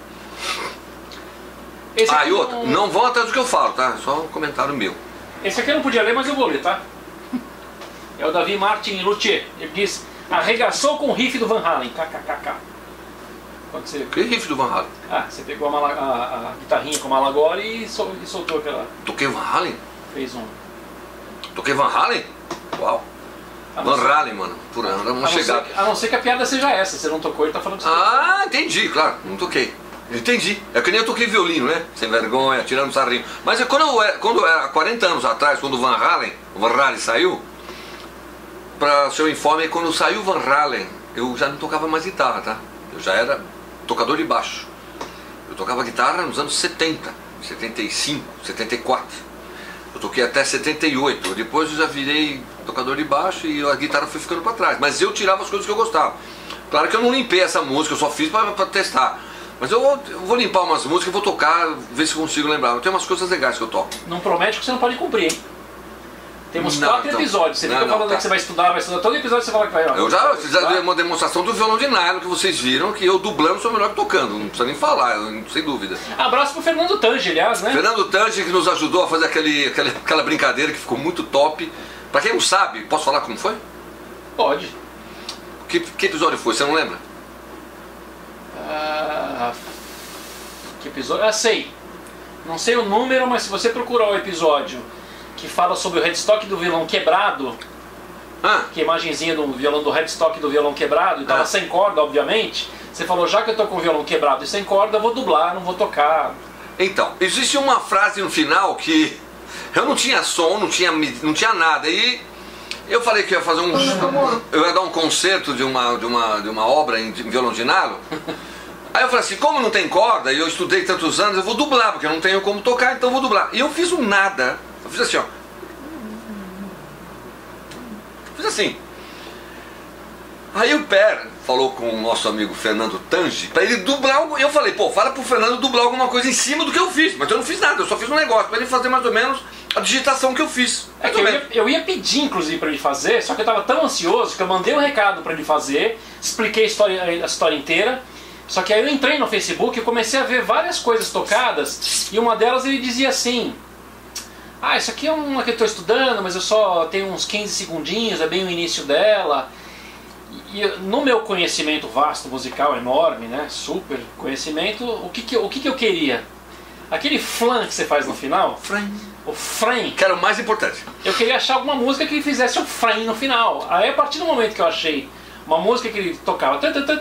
E outra, não vão atrás do que eu falo, tá? Só um comentário meu. Esse aqui eu não podia ler, mas eu vou ler, tá? É o Davi Martin Luthier. Ele diz: arregaçou com o riff do Van Halen. KKKK. Que riff do Van Halen? Ah, você pegou a guitarrinha com a Malagori e soltou aquela... Toquei Van Halen? Fez um... Toquei Van Halen? Uau! Van Halen, mano. Por ano, vamos chegar. A não ser que a piada seja essa. Você não tocou e tá falando que você tocou. Entendi, claro. Não toquei. Entendi. É que nem eu toquei violino, né? Sem vergonha, tirando sarrinho. Mas quando era 40 anos atrás, quando o Van Halen saiu, pra seu informe, quando saiu o Van Halen, eu já não tocava mais guitarra, tá? Eu já era tocador de baixo. Eu tocava guitarra nos anos 70, 75, 74. Eu toquei até 78. Depois eu já virei tocador de baixo e a guitarra foi ficando para trás. Mas eu tirava as coisas que eu gostava. Claro que eu não limpei essa música, eu só fiz para testar. Mas eu vou limpar umas músicas e vou tocar, ver se consigo lembrar. Eu tenho umas coisas legais que eu toco. Não promete que você não pode cumprir, hein? Temos 4 episódios. Você fica falando que você vai estudar todo episódio você fala que vai. Eu já dei uma demonstração do violão de nylon que vocês viram, que eu dublando sou melhor que tocando, não precisa nem falar, sem dúvida. Abraço pro Fernando Tange, aliás, né? Fernando Tange, que nos ajudou a fazer aquela brincadeira que ficou muito top. Pra quem não sabe, posso falar como foi? Pode. Que episódio foi? Você não lembra? Que episódio? Sei. Não sei o número, mas se você procurar o episódio que fala sobre o headstock do violão quebrado, que é a imagenzinha do violão do headstock do violão quebrado, e tava sem corda, obviamente, você falou: já que eu tô com o violão quebrado e sem corda, eu vou dublar, não vou tocar. Então, existe uma frase no final que eu não tinha som, não tinha nada, e eu falei que ia fazer eu ia dar um concerto de uma obra em violão de nylon. Aí eu falei assim: como não tem corda e eu estudei tantos anos, eu vou dublar, porque eu não tenho como tocar, então eu vou dublar. E eu fiz um nada. Eu fiz assim, ó. Fiz assim. Aí o Per falou com o nosso amigo Fernando Tange pra ele dublar. Eu falei: pô, fala pro Fernando dublar alguma coisa em cima do que eu fiz. Mas eu não fiz nada, eu só fiz um negócio pra ele fazer mais ou menos a digitação que eu fiz. É que eu ia pedir, inclusive, pra ele fazer, só que eu tava tão ansioso que eu mandei um recado pra ele fazer, expliquei a história inteira. Só que aí eu entrei no Facebook e comecei a ver várias coisas tocadas, e uma delas ele dizia assim: ah, isso aqui é uma que eu estou estudando, mas eu só tenho uns 15 segundinhos, é bem o início dela. E no meu conhecimento vasto, musical, enorme, né, super conhecimento, o que eu queria? Aquele flan que você faz no final, o fran, Que era o mais importante. eu queria achar alguma música que fizesse um fran no final. Aí a partir do momento que eu achei uma música que ele tocava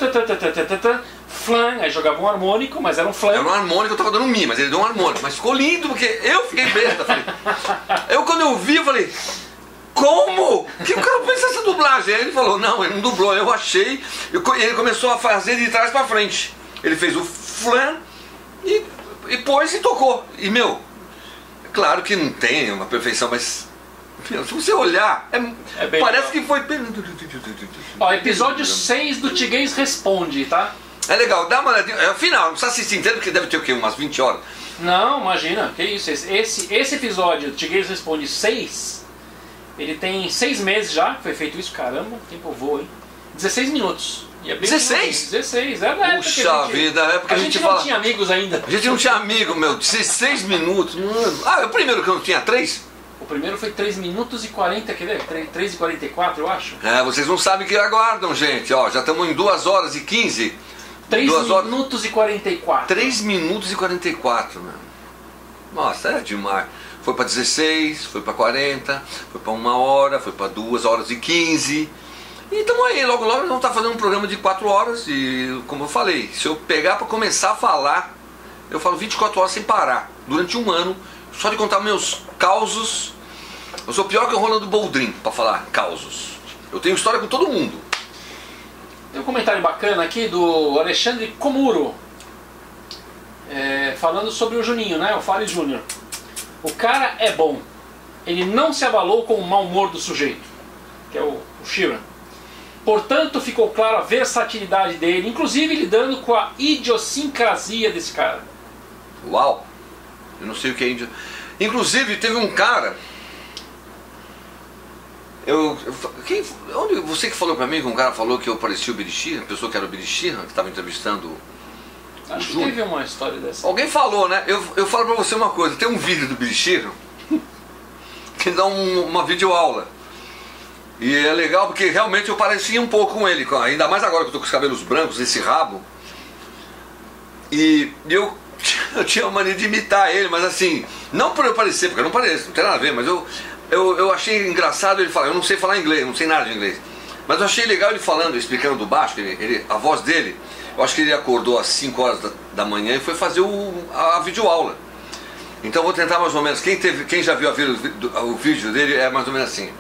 flan, aí jogava um harmônico, mas era um flan. Era um harmônico, eu tava dando um mi, mas ele deu um harmônico. Mas ficou lindo, porque eu fiquei besta. Falei. Quando eu vi, eu falei, como? Que o cara fez essa dublagem? Aí ele falou, não, ele não dublou, eu achei. Ele começou a fazer de trás pra frente. Ele fez o flan e pôs e tocou. E, meu, claro que não tem uma perfeição, mas... Meu, se você olhar, parece legal. que foi... Ó, episódio 6 do Tiguez Responde, tá? É legal, dá uma olhadinha. É o final, não precisa assistir inteiro, porque deve ter o quê? Umas 20 horas. Não, imagina, que isso. Esse episódio, Tiguez Responde 6, ele tem 6 meses já, foi feito isso, caramba, o tempo voa, hein? 16 minutos. E é bem 16? 16, é na época Puxa que a gente, vida, é porque a gente não fala... tinha amigos ainda. A gente não tinha amigo, meu, 16 minutos. Mano. Ah, o primeiro que eu não tinha 3? O primeiro foi 3 minutos e 40, quer ver? 3 e 44, eu acho. É, vocês não sabem o que aguardam, gente. Ó, já estamos em 2 horas e 15. 3 2 horas... minutos e 44. 3 minutos e 44, meu. Nossa, é demais. Foi para 16, foi para 40, foi para 1 hora, foi para 2 horas e 15. E estamos aí, logo nós vamos estar fazendo um programa de 4 horas. E como eu falei, se eu pegar para começar a falar, eu falo 24 horas sem parar. Durante 1 ano, só de contar meus causos. Eu sou pior que o Ronaldo Boldrin para falar causos. Eu tenho história com todo mundo. Tem um comentário bacana aqui do Alexandre Comuro, falando sobre o Juninho, né? O Fale Júnior. O cara é bom. Ele não se abalou com o mau humor do sujeito, que é o Sheeran. Portanto, ficou claro a versatilidade dele, inclusive lidando com a idiosincrasia desse cara. Uau! Eu não sei o que é índio. Inclusive, teve um cara... onde você que falou pra mim que um cara falou que eu parecia o Billy Sheehan, a pessoa que era o Billy Sheehan, que estava entrevistando Acho que teve uma história dessa. Alguém falou, né? Eu falo pra você uma coisa, tem um vídeo do Billy Sheehan que dá uma videoaula. E é legal porque realmente eu parecia um pouco com ele, ainda mais agora que eu tô com os cabelos brancos, esse rabo. E eu tinha uma mania de imitar ele, mas assim, não por eu parecer, porque eu não pareço, não tem nada a ver, mas eu achei engraçado ele falar. Eu não sei falar inglês, não sei nada de inglês, mas eu achei legal ele falando, explicando do baixo, a voz dele. Eu acho que ele acordou às 5 horas da manhã e foi fazer a videoaula. Então eu vou tentar mais ou menos. Quem já viu o vídeo dele é mais ou menos assim.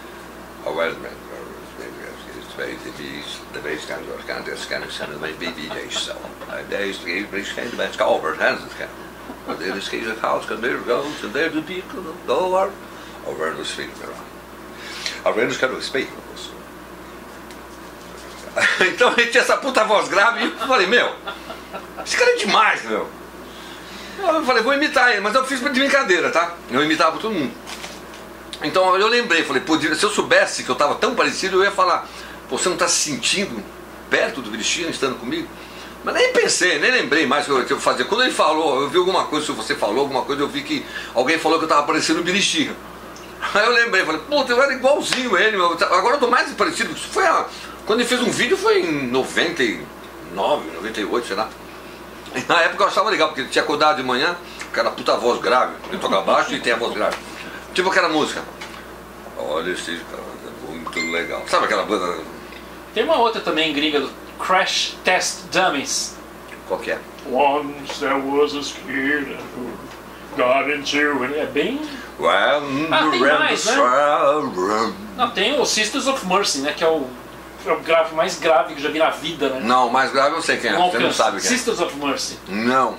Então ele tinha essa puta voz grave e eu falei, meu, esse cara é demais, meu. Eu falei, vou imitar ele, mas eu fiz de brincadeira, tá? Eu imitava todo mundo. Então eu lembrei, falei, pô, se eu soubesse que eu tava tão parecido, eu ia falar, pô, você não tá se sentindo perto do Billy Sheehan estando comigo? Mas nem pensei, nem lembrei mais o que eu fazia. Quando ele falou, eu vi alguma coisa, se você falou alguma coisa, eu vi que alguém falou que eu tava parecendo o Billy Sheehan. Aí eu lembrei, falei, pô, eu era igualzinho ele, meu. Agora eu tô mais parecido. Isso foi quando ele fez um vídeo foi em 99, 98, sei lá. E na época eu achava legal, porque ele tinha acordado de manhã, aquela puta voz grave, ele toca baixo e tem a voz grave. Tipo aquela música. Olha esse cara, é muito legal. Sabe aquela banda? Tem uma outra também gringa do Crash Test Dummies. Qual que é? Once there was a kid who got into it. É bem... tem mais, né? Não, tem o Sisters of Mercy, né? Que é o grave mais grave que já vi na vida, né? Não, o mais grave eu sei quem é. Você não sabe quem é. Sisters of Mercy. Não.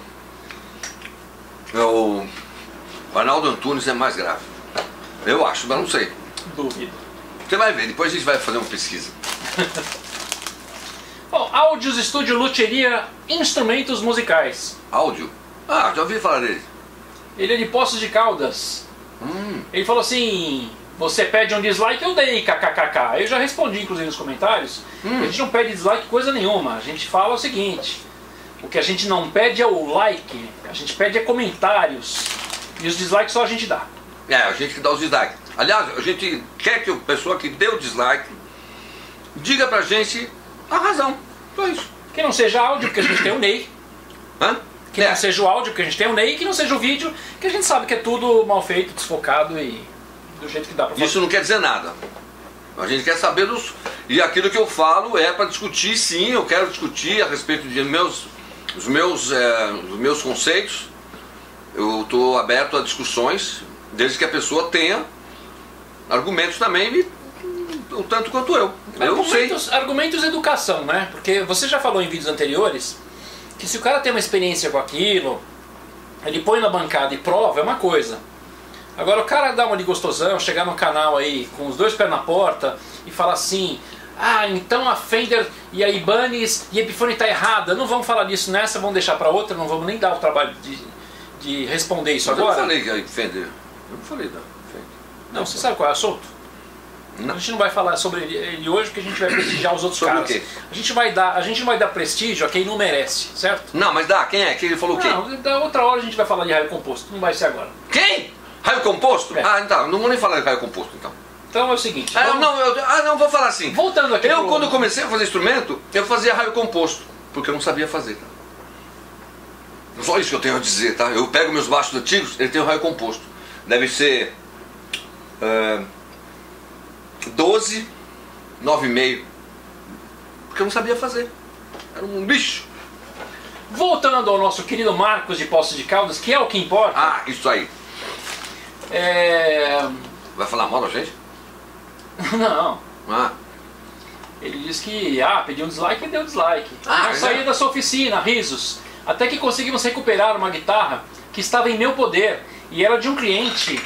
O Arnaldo Antunes é mais grave. Eu acho, mas não sei. Duvido. Você vai ver, depois a gente vai fazer uma pesquisa. Bom, Áudios Estúdio Luthieria Instrumentos Musicais. Áudio? Ah, já ouvi falar dele. Ele é de Poços de Caldas. Ele falou assim, você pede um dislike, eu dei, kkkk. Eu já respondi inclusive nos comentários. A gente não pede dislike coisa nenhuma. A gente fala o seguinte, O que a gente não pede é o like, a gente pede é comentários. E os dislikes só a gente dá. A gente que dá os dislikes. Aliás, a gente quer que a pessoa que deu o dislike diga pra gente a razão. Só isso. Que não seja áudio, porque a gente tem o Ney. Hã? Que não seja o áudio, porque a gente tem o Ney. E que não seja o vídeo, que a gente sabe que é tudo mal feito, desfocado e do jeito que dá pra fazer. Isso não quer dizer nada. A gente quer saber dos... E aquilo que eu falo é para discutir, sim. Eu quero discutir a respeito de os meus conceitos. Eu estou aberto a discussões, desde que a pessoa tenha argumentos também, o tanto quanto eu. Argumentos e educação, né? Porque você já falou em vídeos anteriores que se o cara tem uma experiência com aquilo, ele põe na bancada e prova, é uma coisa. Agora o cara dá uma de gostosão, chegar no canal aí com os dois pés na porta e falar assim: ah, então a Fender e a Ibanez e a Epiphone tá errada, não vamos falar disso nessa, vamos deixar para outra, não vamos nem dar o trabalho de responder isso. Mas agora. Eu falei que a Fender. Eu não falei da Fender. Não, você sabe qual é o assunto? Não. A gente não vai falar sobre ele hoje porque a gente vai prestigiar os outros sobre caras. O quê? A gente não vai dar prestígio a quem não merece, certo? Não, mas dá, quem é? Quem ele falou o quê? Não, da outra hora a gente vai falar de raio composto, não vai ser agora. Quem? Raio composto? É. Ah, então, não vou nem falar de raio composto então. Então é o seguinte. Não, vou falar assim. Voltando aqui. Quando eu comecei a fazer instrumento, eu fazia raio composto, porque eu não sabia fazer. Só isso que eu tenho a dizer, tá? Eu pego meus baixos antigos, ele tem o raio composto. Deve ser 12, 9,5. Porque eu não sabia fazer. Era um bicho. Voltando ao nosso querido Marcos de Poços de Caldas, que é o que importa. Ah, isso aí. Vai falar mal da gente? Não. Ah. Ele disse que pediu um dislike e deu dislike. Ah, não saía da sua oficina, risos. Até que conseguimos recuperar uma guitarra que estava em meu poder e era de um cliente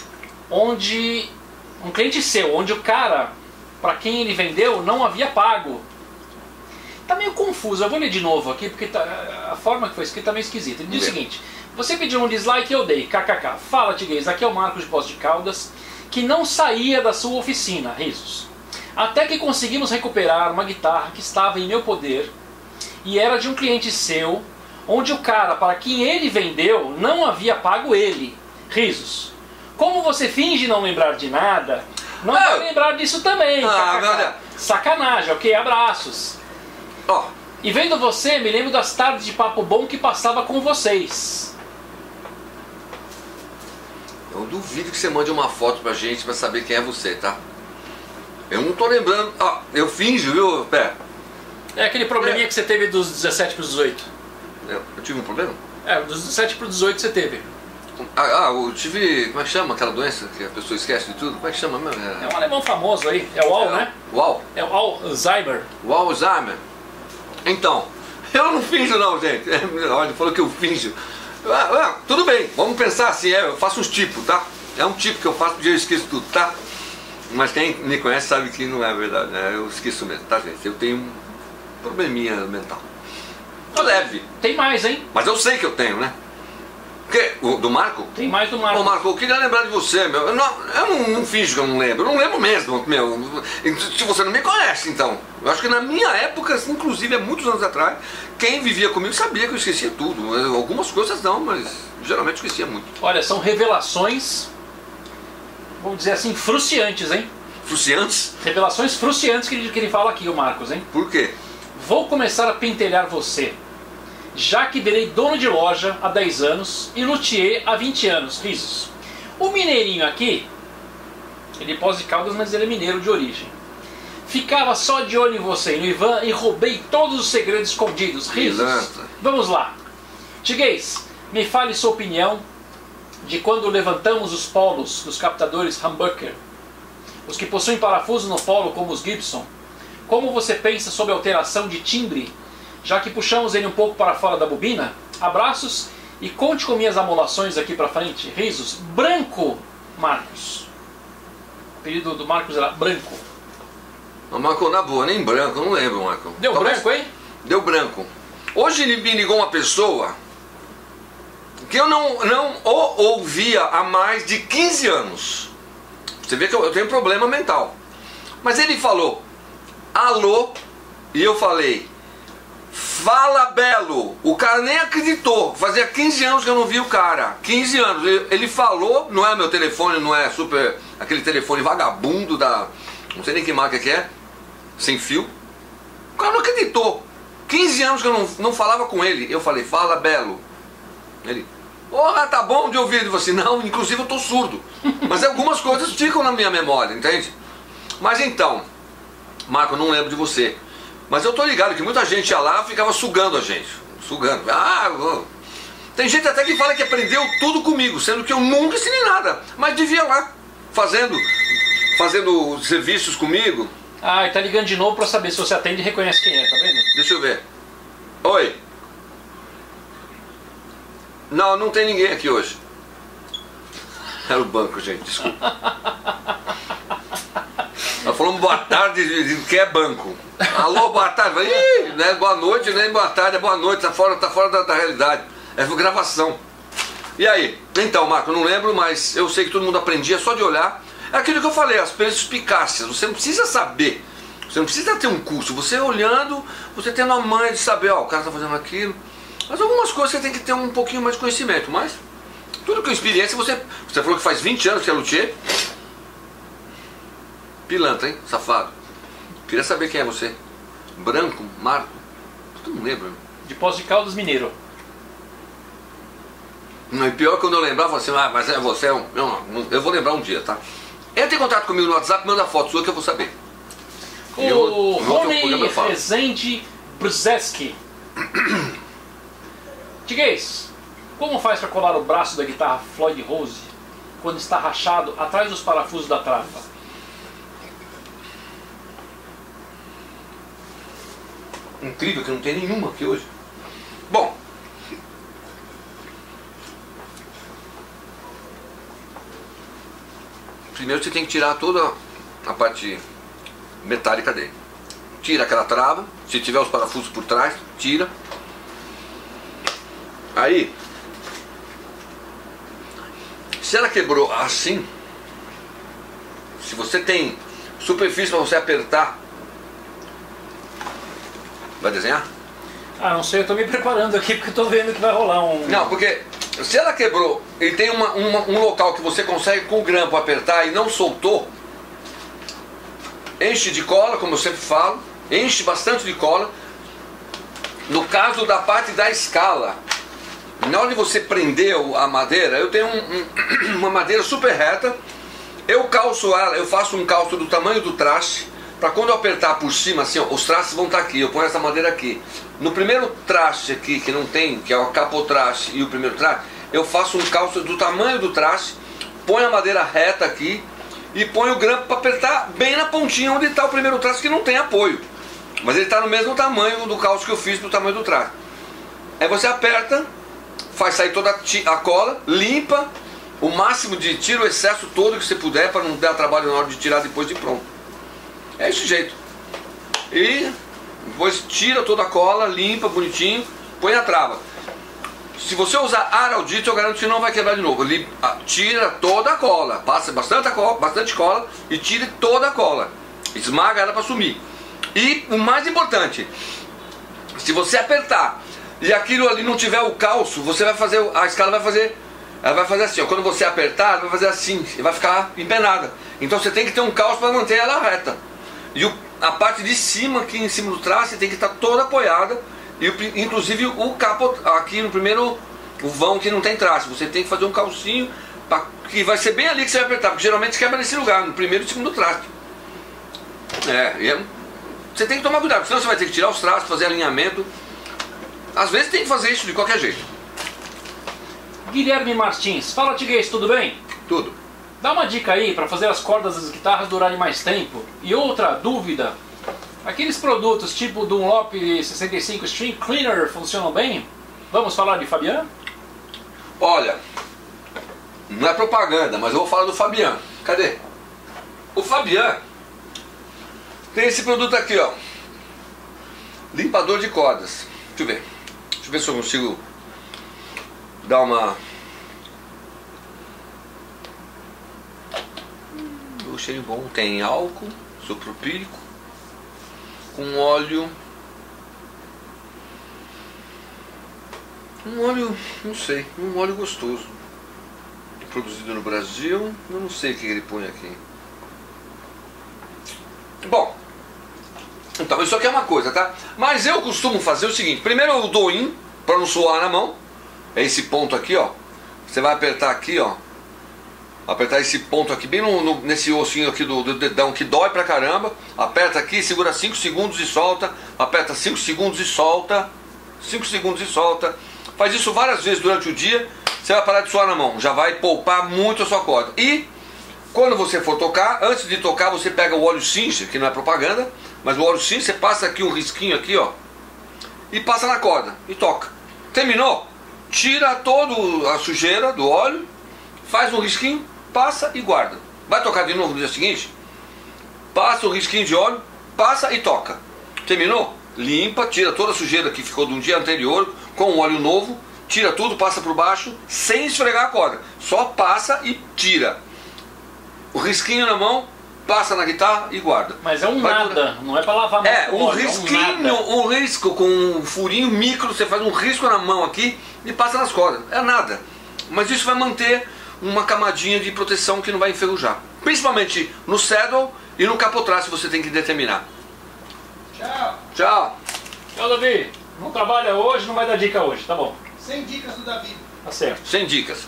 seu, onde o cara para quem ele vendeu não havia pago. Tá meio confuso, eu vou ler de novo aqui porque a forma que foi escrita tá meio esquisita. Ele diz o seguinte: você pediu um dislike e eu dei, kkk. Fala, Tiguês, aqui é o Marcos de Poços de Caldas, que não saía da sua oficina, risos. Até que conseguimos recuperar uma guitarra que estava em meu poder e era de um cliente seu, onde o cara para quem ele vendeu não havia pago ele, risos. Como você finge não lembrar de nada, não vai lembrar disso também, kkk. Sacanagem, ok? Abraços. E vendo você, me lembro das tardes de papo bom que passava com vocês. Eu duvido que você mande uma foto pra gente pra saber quem é você, tá? Eu não tô lembrando. Eu finjo, viu? Pera. É aquele probleminha que você teve dos 17 pros 18. Eu tive um problema? Dos 17 pros 18 você teve. Eu tive. Como é que chama aquela doença que a pessoa esquece de tudo? Como é que chama mesmo? É um alemão famoso aí. É o né? É o Alzheimer. O Alzheimer. Então, eu não finjo não, gente. Olha, falou que eu finjo. Tudo bem, vamos pensar assim, eu faço uns tipos, tá? É um tipo que eu faço porque eu esqueço tudo, tá? Mas quem me conhece sabe que não é verdade, né? Eu esqueço mesmo, tá, gente? Eu tenho um probleminha mental. Leve. Tem mais, hein? Mas eu sei que eu tenho, né? O do Marco? Tem mais do Marco. Ô Marco, eu queria lembrar de você, meu. Eu não finjo que eu não lembro. Eu não lembro mesmo, meu. Se você não me conhece, então. Eu acho que na minha época, inclusive há muitos anos atrás, quem vivia comigo sabia que eu esquecia tudo. Algumas coisas não, mas geralmente eu esquecia muito. Olha, são revelações, vamos dizer assim, frustiantes, hein? Frustiantes? Revelações frustiantes que ele fala aqui, o Marcos, hein? Por quê? Vou começar a pentelhar você, já que virei dono de loja há 10 anos e luthier há 20 anos, risos. O mineirinho aqui, ele é Poços de Caldas, mas ele é mineiro de origem. Ficava só de olho em você e no Ivan e roubei todos os segredos escondidos, risos. Vamos lá. Tiguês, me fale sua opinião de quando levantamos os polos dos captadores humbucker, os que possuem parafuso no polo como os Gibson. Como você pensa sobre a alteração de timbre, já que puxamos ele um pouco para fora da bobina? Abraços e conte com minhas amolações aqui para frente. Risos. Branco, Marcos. O apelido do Marcos era Branco. Marco, na boa, nem branco, eu não lembro, Marco. Deu branco, hein? Deu branco. Hoje me ligou uma pessoa que eu não o ouvia há mais de 15 anos. Você vê que eu tenho problema mental. Mas ele falou alô e eu falei Fala, Belo. O cara nem acreditou. Fazia 15 anos que eu não vi o cara. 15 anos. Ele falou, não é meu telefone, não é super... aquele telefone vagabundo da... não sei nem que marca que é. Sem fio. O cara não acreditou. 15 anos que eu não falava com ele. Eu falei, fala, Belo. Ele, porra, tá bom de ouvir de você. Não, inclusive eu tô surdo. Mas algumas coisas ficam na minha memória, entende? Mas então, Marco, eu não lembro de você. Mas eu tô ligado que muita gente ia lá e ficava sugando a gente. Sugando. Tem gente até que fala que aprendeu tudo comigo, sendo que eu nunca ensinei nada. Mas devia lá, fazendo serviços comigo. Ah, e tá ligando de novo pra saber se você atende e reconhece quem é, tá vendo? Deixa eu ver. Oi. Não tem ninguém aqui hoje. Era o banco, gente, desculpa. Nós falamos boa tarde de que é banco. Alô, boa tarde. Ih, não é boa noite, nem boa tarde, é boa noite, tá fora da realidade. É gravação. E aí? Então, Marco, eu não lembro, mas eu sei que todo mundo aprendia só de olhar. É aquilo que eu falei, as perspicácias. Você não precisa saber. Você não precisa ter um curso. Você olhando, você tendo a manha de saber, ó, o cara tá fazendo aquilo. Mas algumas coisas você tem que ter um pouquinho mais de conhecimento. Mas tudo com experiência, você falou que faz 20 anos que é luthier. Pilantra, hein? Safado. Queria saber quem é você. Branco? Marco? Eu não lembro. De Poços de Caldas, Mineiro. Não, e pior quando eu lembrava assim, mas é você, eu vou lembrar um dia, tá? Entre em contato comigo no WhatsApp, manda foto sua que eu vou saber. O Rony Rezende Brzeski. Tiguês, como faz para colar o braço da guitarra Floyd Rose quando está rachado atrás dos parafusos da trava? Incrível que não tem nenhuma aqui hoje. Bom, primeiro você tem que tirar toda a parte metálica dele. Tira aquela trava, se tiver os parafusos por trás, tira. Aí, se ela quebrou assim, se você tem superfície para você apertar, vai desenhar? Ah, não sei, eu tô me preparando aqui porque eu tô vendo que vai rolar um... Não, porque se ela quebrou e tem um local que você consegue com o grampo apertar e não soltou, enche de cola, como eu sempre falo, enche bastante de cola. No caso da parte da escala, na hora de você prender a madeira, eu tenho uma madeira super reta, eu calço ela, eu faço um calço do tamanho do traste, para quando eu apertar por cima, assim, ó, os trastes vão estar aqui, eu ponho essa madeira aqui. No primeiro traste aqui, que não tem, que é o capotraste e o primeiro traste, eu faço um calço do tamanho do traste, ponho a madeira reta aqui e ponho o grampo para apertar bem na pontinha onde está o primeiro traste, que não tem apoio. Mas ele está no mesmo tamanho do calço que eu fiz do tamanho do traste. Aí você aperta, faz sair toda a cola, limpa, o máximo de tira o excesso todo que você puder, para não dar trabalho na hora de tirar depois de pronto. É esse jeito. E depois tira toda a cola, limpa bonitinho, põe a trava. Se você usar araldite, eu garanto que não vai quebrar de novo. Tira toda a cola, passa bastante cola e tire toda a cola. Esmaga ela para sumir. E o mais importante, se você apertar e aquilo ali não tiver o calço, você vai fazer, a escala vai fazer, ela vai fazer assim, ó, quando você apertar, ela vai fazer assim, e vai ficar empenada. Então você tem que ter um calço para manter ela reta. E a parte de cima, aqui em cima do traste, tem que estar toda apoiada. E inclusive o capô, aqui no primeiro, o vão que não tem traste. Você tem que fazer um calcinho, que vai ser bem ali que você vai apertar, porque geralmente quebra nesse lugar, no primeiro e segundo traste. Você tem que tomar cuidado, senão você vai ter que tirar os trastes, fazer alinhamento. Às vezes tem que fazer isso de qualquer jeito. Guilherme Martins, fala Tiguês, tudo bem? Tudo. Dá uma dica aí para fazer as cordas das guitarras durarem mais tempo. E outra dúvida, aqueles produtos tipo Dunlop 65 String Cleaner funcionam bem? Vamos falar de Fabian? Olha, não é propaganda, mas eu vou falar do Fabian. Cadê? O Fabian tem esse produto aqui, ó, limpador de cordas. Deixa eu ver se eu consigo dar uma... O cheiro bom, tem álcool isopropílico com óleo Um óleo, não sei, um óleo gostoso. Produzido no Brasil, eu não sei o que ele põe aqui. Bom, então isso aqui é uma coisa, tá? Mas eu costumo fazer o seguinte: primeiro eu dou in, para não suar na mão. É esse ponto aqui, ó. Você vai apertar aqui, ó. Apertar esse ponto aqui, bem nesse ossinho aqui do dedão, que dói pra caramba. Aperta aqui, segura 5 segundos e solta. Aperta 5 segundos e solta. 5 segundos e solta. Faz isso várias vezes durante o dia. Você vai parar de suar na mão. Já vai poupar muito a sua corda. E quando você for tocar, antes de tocar, você pega o óleo cincha, que não é propaganda, mas o óleo cincha, você passa aqui um risquinho aqui, ó, e passa na corda e toca. Terminou? Tira toda a sujeira do óleo, faz um risquinho, passa e guarda. Vai tocar de novo no dia seguinte? Passa o risquinho de óleo, passa e toca. Terminou? Limpa, tira toda a sujeira que ficou de um dia anterior com um óleo novo, tira tudo, passa por baixo, sem esfregar a corda. Só passa e tira. O risquinho na mão, passa na guitarra e guarda. Mas é um nada, não é pra lavar a mão. É, um risquinho, um risco com um furinho micro, você faz um risco na mão aqui e passa nas cordas. É nada. Mas isso vai manter uma camadinha de proteção que não vai enferrujar. Principalmente no saddle e no capotraste você tem que determinar. Tchau. Tchau. Tchau, Davi. Não trabalha hoje, não vai dar dica hoje, tá bom. 100 dicas do Davi. Tá certo. Sem dicas.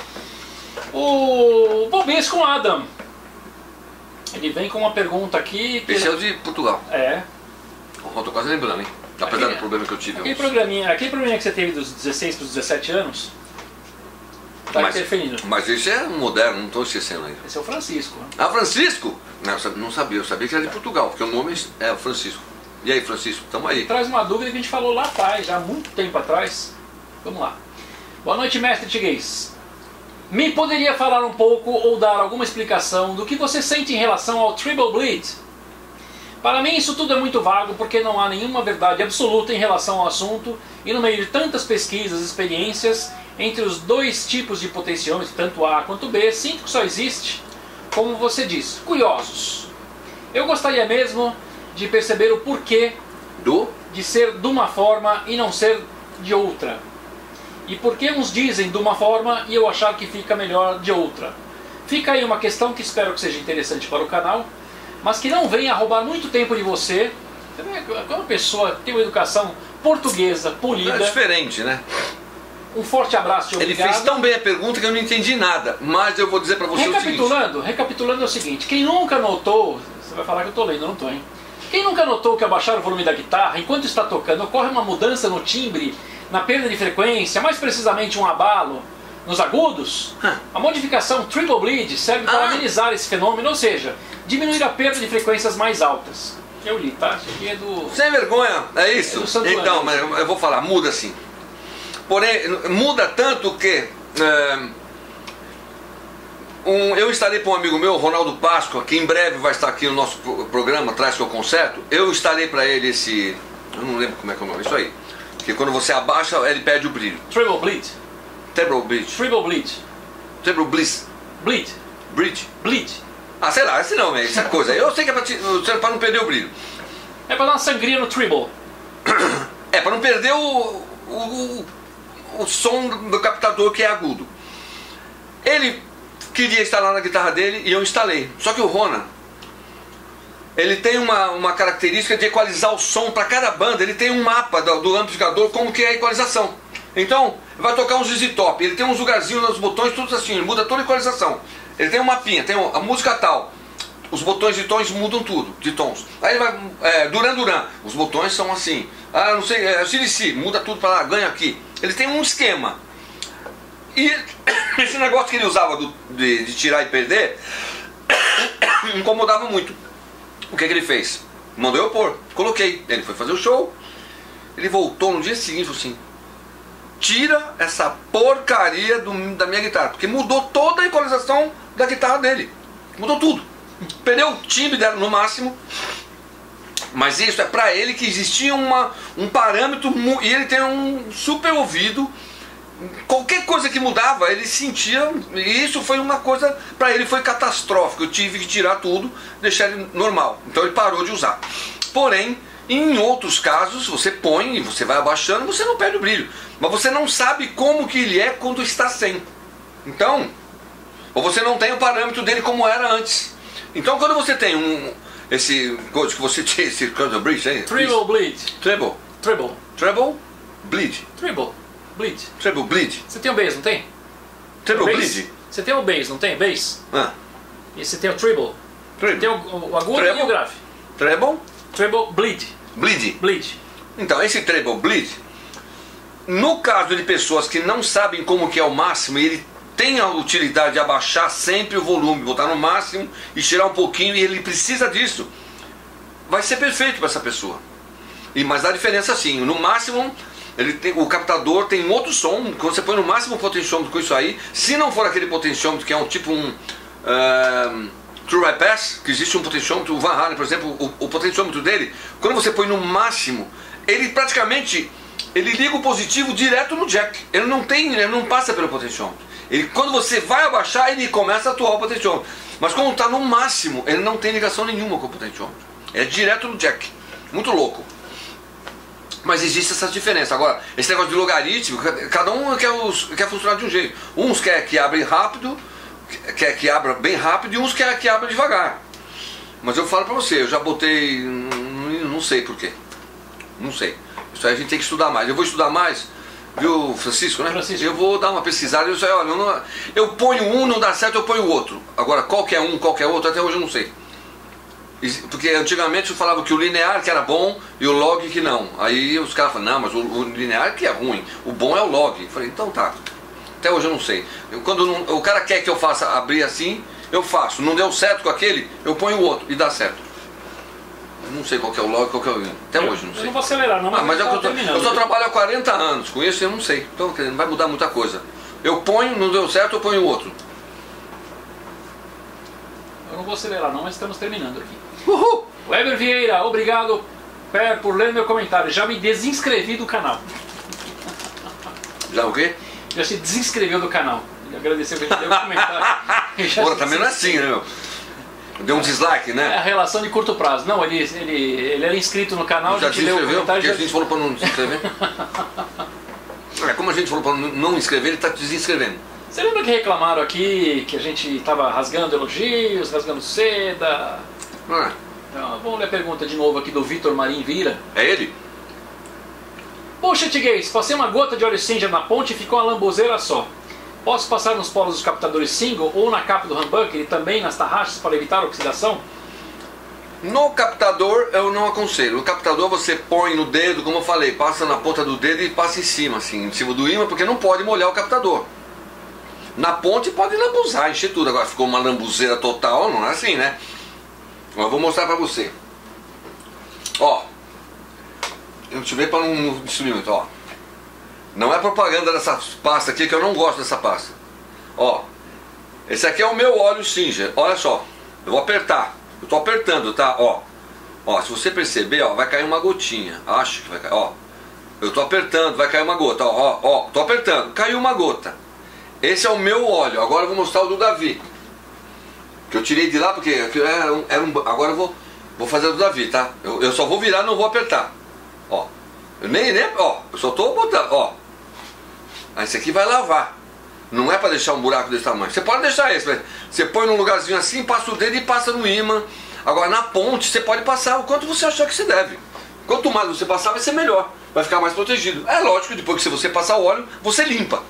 O Bobisco Adam, ele vem com uma pergunta aqui. Esse é o de Portugal. É. Eu tô quase lembrando, hein? Apesar do problema que eu tive. Aquele programinha que você teve dos 16 para os 17 anos, tá interferindo. Mas esse é moderno, não estou esquecendo ainda. Esse é o Francisco. Né? Ah, Francisco? Não, não sabia, eu sabia que era de Portugal, porque o nome é Francisco. E aí, Francisco, tamo aí. Traz uma dúvida que a gente falou lá atrás, já há muito tempo atrás. Vamos lá. Boa noite, mestre Tiguez. Me poderia falar um pouco ou dar alguma explicação do que você sente em relação ao Treble Bleed? Para mim isso tudo é muito vago porque não há nenhuma verdade absoluta em relação ao assunto e no meio de tantas pesquisas e experiências entre os dois tipos de potenciômetro, tanto A quanto B, sinto que só existe, como você diz, curiosos. Eu gostaria mesmo de perceber o porquê de ser de uma forma e não ser de outra. E por que uns dizem de uma forma e eu achar que fica melhor de outra? Fica aí uma questão que espero que seja interessante para o canal, mas que não venha roubar muito tempo de você. Quando uma pessoa tem uma educação portuguesa, polida... É diferente, né? Um forte abraço e obrigado. Ele fez tão bem a pergunta que eu não entendi nada, mas eu vou dizer para você o seguinte. Recapitulando é o seguinte, quem nunca notou... Você vai falar que eu estou lendo, eu não estou, hein? Quem nunca notou que ao baixar o volume da guitarra, enquanto está tocando, ocorre uma mudança no timbre, na perda de frequência, mais precisamente um abalo nos agudos? A modificação Treble Bleed serve para amenizar esse fenômeno, ou seja, diminuir a perda de frequências mais altas. Eu li, tá? Isso aqui é do... Sem vergonha, é isso? É do Santo então, Ano. mas eu vou falar, muda sim. Porém, muda tanto que... eu instalei para um amigo meu, Ronaldo Páscoa, que em breve vai estar aqui no nosso programa, Traz Seu Concerto. Eu instalei para ele esse... Eu não lembro como é que é o nome, isso aí. Que quando você abaixa, ele perde o brilho. Treble Bleed. Treble Bleed. Treble Bleed. Treble Bliss. Bleed. Bridge. Bleed. Ah, sei lá, esse não, essa coisa. Eu sei que é para não perder o brilho. É para dar uma sangria no treble. É, para não perder o som do captador que é agudo. Ele queria instalar na guitarra dele e eu instalei. Só que o Rona, ele tem uma característica de equalizar o som para cada banda. Ele tem um mapa do amplificador como que é a equalização. Então, vai tocar um ZZ Top. Ele tem uns lugarzinhos nos botões, todos assim, ele muda toda a equalização. Ele tem um mapinha, tem a música tal. Os botões de tons mudam tudo, de tons. Aí ele vai, Duran Duran, os botões são assim. Ah, não sei, CDC, muda tudo para lá, ganha aqui. Ele tem um esquema. E esse negócio que ele usava de tirar e perder, incomodava muito. O que ele fez? Mandou eu pôr, coloquei. Ele foi fazer o show, ele voltou no dia seguinte e falou assim: tira essa porcaria da minha guitarra, porque mudou toda a equalização da guitarra dele. Mudou tudo. Perdeu o timbre dela no máximo. Mas isso é pra ele que existia um parâmetro, e ele tem um super ouvido. Qualquer coisa que mudava, ele sentia, e isso foi uma coisa, pra ele foi catastrófico. Eu tive que tirar tudo, deixar ele normal. Então ele parou de usar. Porém, Em outros casos, você põe e você vai abaixando, você não perde o brilho. Mas você não sabe como que ele é quando está sem. Então, ou você não tem o parâmetro dele como era antes. Então, quando você tem esse coisa que você tinha, esse bridge aí. Treble bleed. Treble. Treble. Treble bleed. Treble bleed. Treble bleed. Você tem o bass, não tem? Treble Bass? bleed. Você tem o bass, não tem? Bass. Ah. E você tem o treble. Treble. Tem o agudo Treble. e o grave. Treble. Treble bleed. Bleed. Bleed. Então, esse treble bleed, no caso de pessoas que não sabem como que é o máximo, e ele tem a utilidade de abaixar sempre o volume, botar no máximo e tirar um pouquinho, e ele precisa disso, vai ser perfeito para essa pessoa. Mas a diferença sim, no máximo, o captador tem outro som, quando você põe no máximo o potenciômetro com isso aí, se não for aquele potenciômetro que é um tipo True High Pass, que existe um potenciômetro, o Van Halen, por exemplo, o potenciômetro dele, quando você põe no máximo, ele praticamente liga o positivo direto no jack. Ele não passa pelo potenciômetro. Quando você vai abaixar, ele começa a atuar o potenciômetro. Mas quando está no máximo, ele não tem ligação nenhuma com o potenciômetro. É direto no jack. Muito louco. Mas existe essa diferença. Agora, esse negócio de logaritmo, cada um quer funcionar de um jeito. Uns quer que abra rápido, quer que abra bem rápido, e uns quer que abra devagar. Mas eu falo pra você, eu já botei, não sei porquê. Não sei. Isso aí a gente tem que estudar mais. Eu vou estudar mais, viu, Francisco, né? Francisco. Eu vou dar uma pesquisada e eu sei, olha, eu ponho um, não dá certo, eu ponho o outro. Agora, qual que é um, qual que é outro, até hoje eu não sei. Porque antigamente eu falava que o linear que era bom e o log que não. Aí os caras falavam, não, mas o linear que é ruim, o bom é o log. Eu falei, então tá. Até hoje eu não sei. Quando o cara quer que eu faça abrir assim, eu faço. Não deu certo com aquele, eu ponho o outro e dá certo. Eu não sei qual que é o log, qual que é o... Até hoje não sei. Eu não vou acelerar, não, Mas terminando. eu só trabalho há 40 anos com isso e eu não sei. Então não vai mudar muita coisa. Eu ponho, não deu certo, eu ponho o outro. Eu não vou acelerar não, mas estamos terminando aqui. Uhul! Weber Vieira, obrigado por ler meu comentário. Já me desinscrevi do canal. Já o quê? Já se desinscreveu do canal. Agradecer que a gente deu o comentário. Porra, também não é assim, né, meu? Deu um dislike, É né? a relação de curto prazo. Não, ele era inscrito no canal, Já a gente leu o desinscreveu? comentário. Porque a gente falou pra não se inscrever. Como a gente falou pra não inscrever, ele tá desinscrevendo. Você lembra que reclamaram aqui que a gente estava rasgando elogios, rasgando seda? Ah, Então, vamos ler a pergunta de novo aqui do Vitor Marim Vira. é ele? Poxa, Tiguez, passei uma gota de óleo Singer na ponte e ficou uma lambuzeira só. Posso passar nos polos dos captadores single ou na capa do humbucker e também nas tarraxas para evitar oxidação? No captador eu não aconselho. No captador você põe no dedo, como eu falei, passa na ponta do dedo e passa em cima, assim, em cima do ímã, porque não pode molhar o captador. Na ponte pode lambuzar, encher tudo. Agora ficou uma lambuzeira total, não é assim, né? Eu vou mostrar pra você. Ó, eu tirei para um instrumento, ó. Não é propaganda dessa pasta aqui, que eu não gosto dessa pasta. Ó, esse aqui é o meu óleo Singer. Olha só, eu vou apertar. Eu tô apertando, tá? Ó, se você perceber, ó, vai cair uma gotinha. Acho que vai cair, ó. Eu tô apertando, vai cair uma gota, ó, tô apertando, caiu uma gota. Esse é o meu óleo. Agora eu vou mostrar o do Davi, que eu tirei de lá porque agora eu vou fazer o do Davi, tá? Eu só vou virar, não vou apertar. Ó, eu eu só tô botando, ó. Esse aqui vai lavar. Não é para deixar um buraco desse tamanho. Você pode deixar esse, mas você põe num lugarzinho assim, passa o dedo e passa no ímã. Agora na ponte você pode passar o quanto você achar que se deve. Quanto mais você passar, vai ser melhor. Vai ficar mais protegido. É lógico que depois que você passar o óleo, você limpa.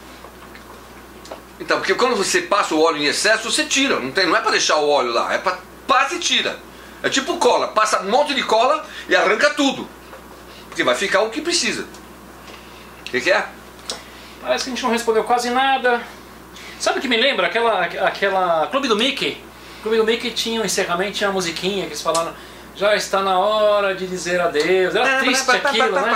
Então, porque quando você passa o óleo em excesso, você tira. Não é para deixar o óleo lá, é para passa e tira. É tipo cola, passa um monte de cola e arranca tudo. Porque vai ficar o que precisa. O que é? Parece que a gente não respondeu quase nada. Sabe o que me lembra? Aquela Clube do Mickey. Clube do Mickey tinha um encerramento, tinha uma musiquinha que eles falaram: já está na hora de dizer adeus. Era triste aquilo, né?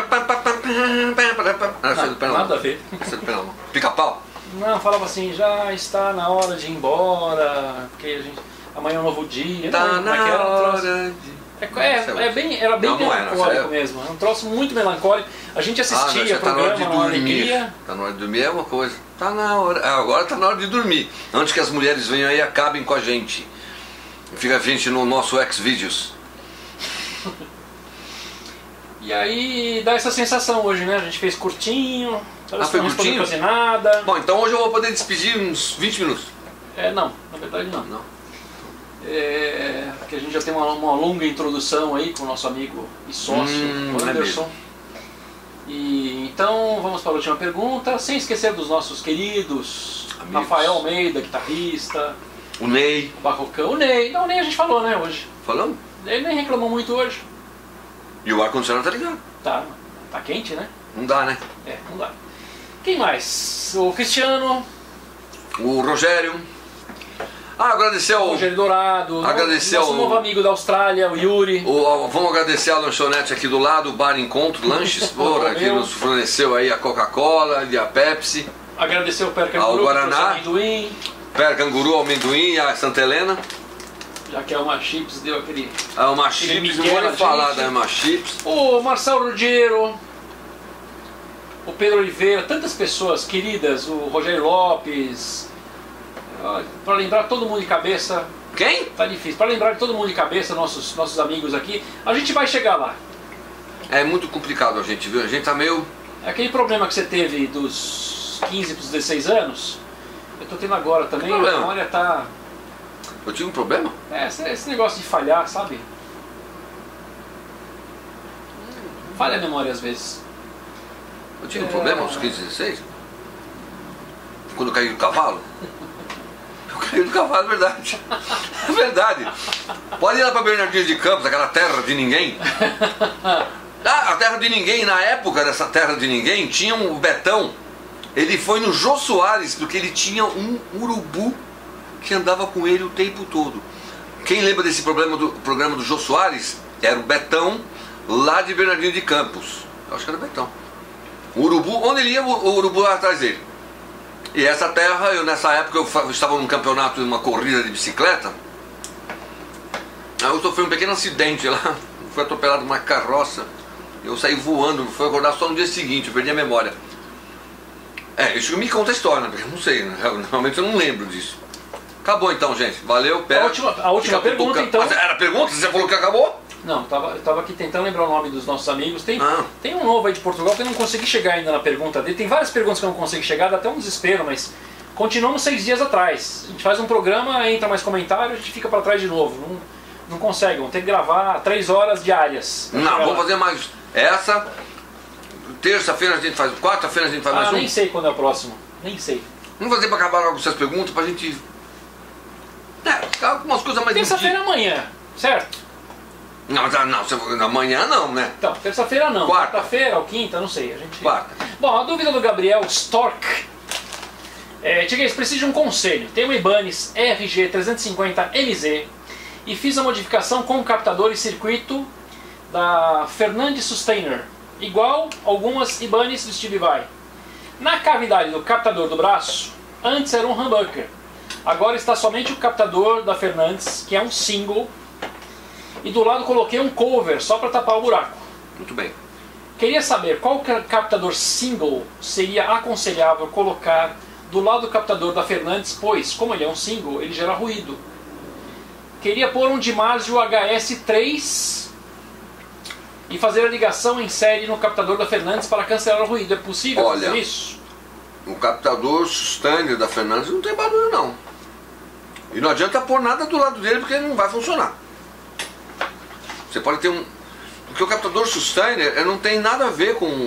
Não, nada a ver. Pica-pau? Não, falava assim: já está na hora de ir embora, porque amanhã é um novo dia. Tá não, na era um troço. hora de... Era bem melancólico mesmo. É um troço muito melancólico. A gente assistia o programa numa alegria. Tá na hora de dormir é uma coisa. Tá na hora. Agora tá na hora de dormir. Antes que as mulheres venham aí e acabem com a gente. Fica a gente no nosso Xvideos. E aí dá essa sensação hoje, né? A gente fez curtinho, parece que foi não respondeu curtinho? quase nada. Bom, então hoje eu vou poder despedir uns 20 minutos. Não, na verdade não. Não. Porque a gente já tem uma longa introdução aí com o nosso amigo e sócio, o Anderson. E então vamos para a última pergunta, sem esquecer dos nossos queridos amigos. Rafael Almeida, guitarrista. O Ney. O Barrocão. O Ney. Não, o Ney a gente falou, né, hoje. Falamos? Ele nem reclamou muito hoje. E o ar-condicionado tá ligado. Tá quente, né? Não dá, né? Não dá. Quem mais? O Cristiano. O Rogério. Agradecer ao... Rogério Dourado. Agradecer nosso ao... novo amigo da Austrália, o Yuri. Vamos agradecer a lanchonete aqui do lado, o Bar Encontro Lanches, que nos forneceu aí a Coca-Cola e a Pepsi. Agradecer ao Pé ao Guaraná. Amendoim. Pé Canguru, amendoim e a Santa Helena. Já que a Uma Chips deu aquele... A Uma Chips, não vou nem falar da Uma Chips. O Marcelo Ruggiero. O Pedro Oliveira, tantas pessoas queridas, o Rogério Lopes. Para lembrar todo mundo de cabeça. Quem? Tá difícil. Para lembrar de todo mundo de cabeça, nossos amigos aqui. A gente vai chegar lá. É muito complicado a gente, viu? A gente tá meio... Aquele problema que você teve dos 15 para os 16 anos, eu tô tendo agora também. A memória tá... Eu tive um problema? Esse negócio de falhar, sabe? Falha a memória às vezes. Eu tive um problema aos 15, 16? Quando eu caí do cavalo? Eu caí do cavalo, é verdade. É verdade. Pode ir lá para Bernardino de Campos, aquela terra de ninguém. A terra de ninguém, na época dessa terra de ninguém, tinha um Betão. Ele foi no Jô Soares, porque ele tinha um urubu que andava com ele o tempo todo. Quem lembra desse programa do Jô Soares? Era o Betão, lá de Bernardino de Campos. Eu acho que era o Betão. O urubu, onde ele ia, o urubu lá atrás dele. E essa terra, nessa época eu estava num campeonato, numa corrida de bicicleta. Aí eu sofri um pequeno acidente lá, fui atropelado numa carroça. Eu saí voando, fui acordar só no dia seguinte, eu perdi a memória. Isso me conta a história, né? Porque eu não sei, né? Realmente eu não lembro disso. Acabou então, gente. Valeu, pera. A última pergunta, então. Era pergunta? Você falou que acabou? Não, eu tava aqui tentando lembrar o nome dos nossos amigos. Tem um novo aí de Portugal que eu não consegui chegar ainda na pergunta dele. Tem várias perguntas que eu não consigo chegar, dá até um desespero, mas continuamos 6 dias atrás. A gente faz um programa, entra mais comentário, a gente fica para trás de novo. Não consegue, vamos ter que gravar 3 horas diárias. Não, vamos fazer mais. Essa, terça-feira a gente faz, quarta-feira a gente faz mais um. Nem sei quando é o próximo, nem sei. Vamos fazer para acabar logo essas perguntas, pra gente... algumas coisas mais... Terça-feira amanhã, certo? Não, amanhã não, né? Então, terça-feira não. Quarta. Quarta-feira ou quinta, não sei. Quarta. Bom, a dúvida do Gabriel Stork. Tiguez, preciso de um conselho. Tem uma Ibanez RG350MZ e fiz a modificação com o captador e circuito da Fernandes Sustainer, igual algumas Ibanez do Steve Vai. Na cavidade do captador do braço, antes era um humbucker. Agora está somente o captador da Fernandes, que é um single. E do lado coloquei um cover só para tapar o buraco. Muito bem. Queria saber qual captador single seria aconselhável colocar do lado do captador da Fernandes, pois, como ele é um single, ele gera ruído. Queria pôr um Dimarzio HS3 e fazer a ligação em série no captador da Fernandes para cancelar o ruído. É possível fazer isso? O captador Sustainer da Fernandes não tem barulho não. E não adianta pôr nada do lado dele porque não vai funcionar. Você pode ter um... Porque o captador Sustainer não tem nada a ver com...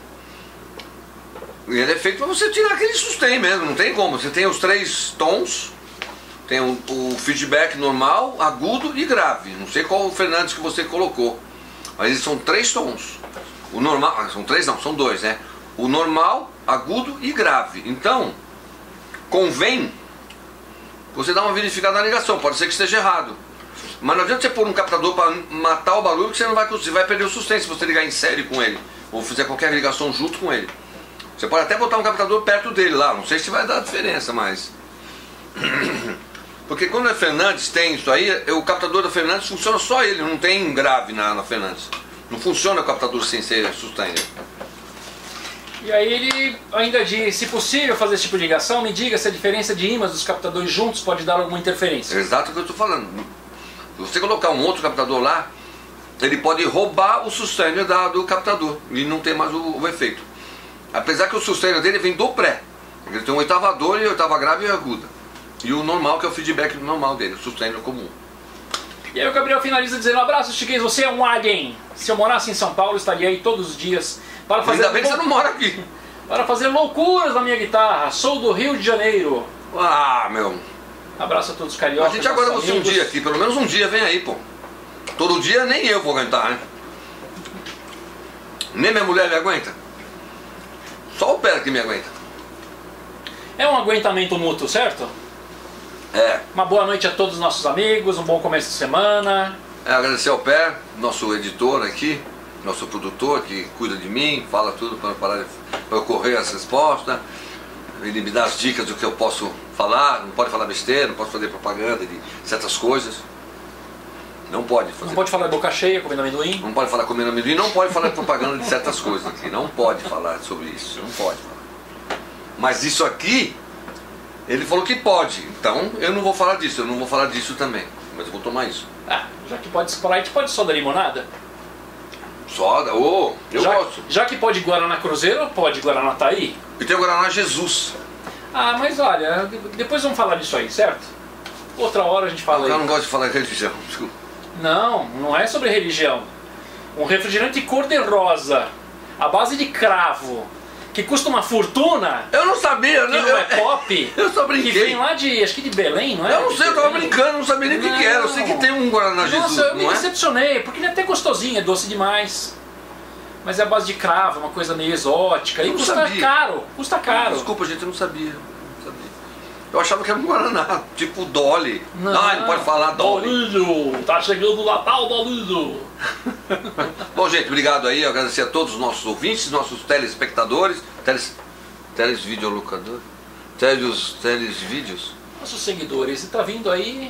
Ele é feito para você tirar aquele sustain mesmo, não tem como. Você tem os 3 tons, tem o feedback normal, agudo e grave. Não sei qual o Fernandes que você colocou, mas eles são 3 tons. O normal... São 3 não, são 2, né? O normal, agudo e grave. Então, convém você dar uma verificada na ligação, pode ser que esteja errado. Mas não adianta você pôr um captador para matar o barulho, que você vai perder o sustento se você ligar em série com ele, ou fizer qualquer ligação junto com ele. Você pode até botar um captador perto dele lá, não sei se vai dar diferença, mas... Porque quando a Fernandes tem isso aí, o captador da Fernandes funciona só ele, não tem grave na Fernandes. Não funciona o captador sem ser sustainer. E aí ele ainda diz, se possível fazer esse tipo de ligação, me diga se a diferença de ímãs dos captadores juntos pode dar alguma interferência. Exato o que eu estou falando. Se você colocar um outro captador lá, ele pode roubar o sustainer do captador e não ter mais o efeito. Apesar que o sustainer dele vem do pré. Ele tem um oitavador e oitava grave e aguda. E o normal, que é o feedback normal dele, o sustainer comum. E aí o Gabriel finaliza dizendo: abraço, Chiquês, você é um alien. Se eu morasse em São Paulo, estaria aí todos os dias para fazer... Ainda bem que você não mora aqui. Para fazer loucuras na minha guitarra. Sou do Rio de Janeiro. Ah, meu. Abraço a todos os cariocas. A gente aguarda nossos você um amigos. dia aqui, pelo menos um dia vem aí, pô. Todo dia nem eu vou aguentar, né? Nem minha mulher me aguenta. Só o Pera que me aguenta. É um aguentamento mútuo, certo? É. Uma boa noite a todos os nossos amigos, um bom começo de semana. Agradecer ao Pé, nosso editor aqui, nosso produtor que cuida de mim, fala tudo para eu correr as respostas. Ele me dá as dicas do que eu posso falar, não pode falar besteira, não pode fazer propaganda de certas coisas. Não pode fazer. Não pode falar de boca cheia, comendo amendoim. Não pode falar comendo amendoim, não pode falar propaganda de certas coisas aqui. Não pode falar sobre isso, não pode falar. Mas isso aqui, ele falou que pode. Então eu não vou falar disso, eu não vou falar disso também. Mas eu vou tomar isso. Ah, já que pode Sprite, pode soda limonada? Soda, eu gosto. Já que pode Guaraná Cruzeiro, pode Guaraná Taí? E tem o Guaraná Jesus. Ah, mas olha, depois vamos falar disso aí, certo? Outra hora a gente fala Eu aí. não gosto de falar de religião, desculpa. Não, não é sobre religião. Um refrigerante cor-de-rosa, à base de cravo, que custa uma fortuna, Eu não sabia, que né? não é pop, Eu só que brinquei. vem lá de, acho que de Belém, não é? Eu não sei, eu tava brincando, não sabia nem o que era. Eu sei que tem um Guaraná Jesus, Nossa, eu me não é? decepcionei, porque ele é até gostosinho, é doce demais. Mas é a base de cravo, uma coisa meio exótica. E Eu não custa sabia. caro, custa caro. Desculpa, gente, eu não sabia. Não sabia. Eu achava que era um Guaraná, tipo Dolly. Não, Não pode falar Dolly. Dolinho, tá chegando o Natal, Dolinho. Bom, gente, obrigado aí. Eu agradecer a todos os nossos ouvintes, nossos telespectadores, telesvideolocadores, telesvídeos. Nossos seguidores, e tá vindo aí...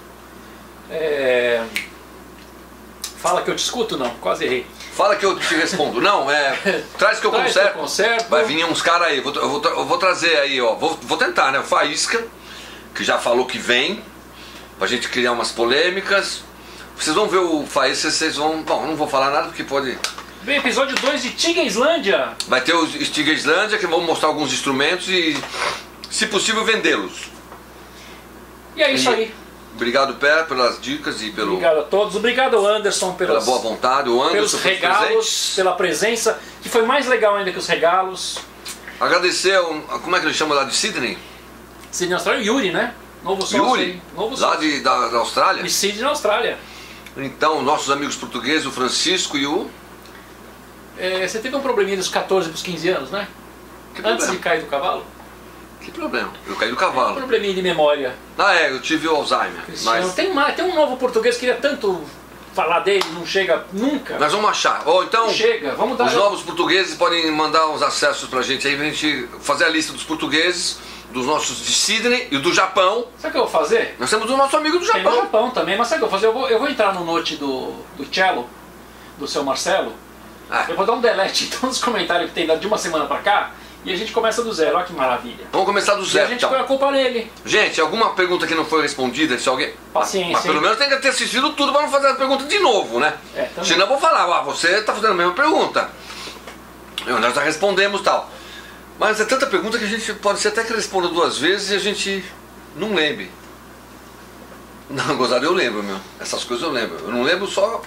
Fala que eu te escuto? Não, quase errei. Fala que eu te respondo. Não, traz que eu Traz que eu conserto. conserto. Vai vir uns caras aí. Eu vou trazer aí, ó. Vou tentar, né? O Faísca, que já falou que vem, pra gente criar umas polêmicas. Vocês vão ver o Faísca, vocês vão... Bom, não vou falar nada porque pode... Bem, episódio 2 de Tiga Islândia. Vai ter os Stiga Islândia, que vão mostrar alguns instrumentos e, se possível, vendê-los. E é isso aí. Obrigado, Pé, pelas dicas e Obrigado a todos. Obrigado, Anderson, pela boa vontade. O pelos Anderson, regalos, presentes. pela presença, que foi mais legal ainda que os regalos. Agradecer como é que ele chama lá de Sydney? Sydney, Austrália, Yuri, né? Novo sócio. Yuri, aí. Novo lá sócio. da Austrália. De Sydney, na Austrália. Então, nossos amigos portugueses, o Francisco e o... Você teve um probleminha dos 14 para os 15 anos, né? Que Antes problema? de cair do cavalo? Que problema? Eu caí do Um cavalo. probleminha de memória. Ah, eu tive o Alzheimer. Cristiano. Mas Tem um novo português que queria tanto falar dele, não chega nunca. nós vamos achar. Ou então, Não chega, vamos dar... os novos portugueses podem mandar os acessos pra gente aí, pra gente fazer a lista dos portugueses, dos nossos de Sydney e do Japão. Sabe o que eu vou fazer? Nós temos o nosso amigo do Tem no Japão. Japão também, mas sabe o que eu vou fazer? Eu vou entrar no note do cello, do seu Marcelo. Ah, Eu vou dar um delete em todos os comentários que tem de uma semana pra cá e a gente começa do zero. Olha que maravilha. vamos começar do E a zero, gente então. põe a culpa nele. Gente, alguma pergunta que não foi respondida, se alguém... Paciência, Mas pelo hein? menos tem que ter assistido tudo pra não fazer a pergunta de novo, né? Também. Senão eu vou falar, você tá fazendo a mesma pergunta. Nós já respondemos e tal. Mas é tanta pergunta que a gente pode ser até que responda 2 vezes e a gente não lembre. Não, gozado, eu lembro, meu. Essas coisas eu lembro. Eu não lembro só...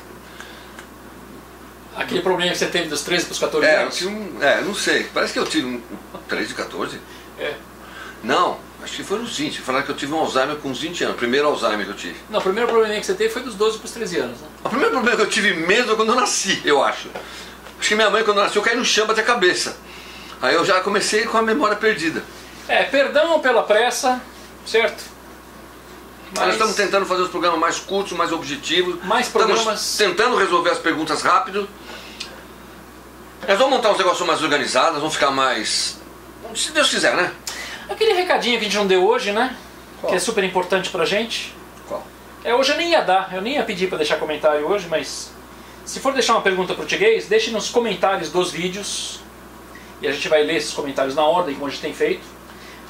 Aquele problema que você teve dos 13 para os 14 eu anos. tive não sei. Parece que eu tive 13 de 14. É. Não, acho que foi nos 20. Falaram que eu tive um Alzheimer com uns 20 anos. Primeiro Alzheimer que eu tive. Não, o primeiro problema que você teve foi dos 12 para os 13 anos. Né? O primeiro problema que eu tive mesmo é quando eu nasci, eu acho. Acho que minha mãe, quando nasceu, eu caí no chão, bati a cabeça. Aí eu já comecei com a memória perdida. Perdão pela pressa, certo? Mas nós estamos tentando fazer os programas mais curtos, mais objetivos. Mais Estamos programas. tentando resolver as perguntas rápido. Nós vamos montar uns negócios mais organizados, vamos ficar mais... Se Deus quiser, né? Aquele recadinho que a gente não deu hoje, né? Qual? Que é super importante pra gente. Qual? Hoje eu nem ia dar, eu nem ia pedir pra deixar comentário hoje, mas... Se for deixar uma pergunta pro Tiguês, deixe nos comentários dos vídeos. E a gente vai ler esses comentários na ordem, como a gente tem feito.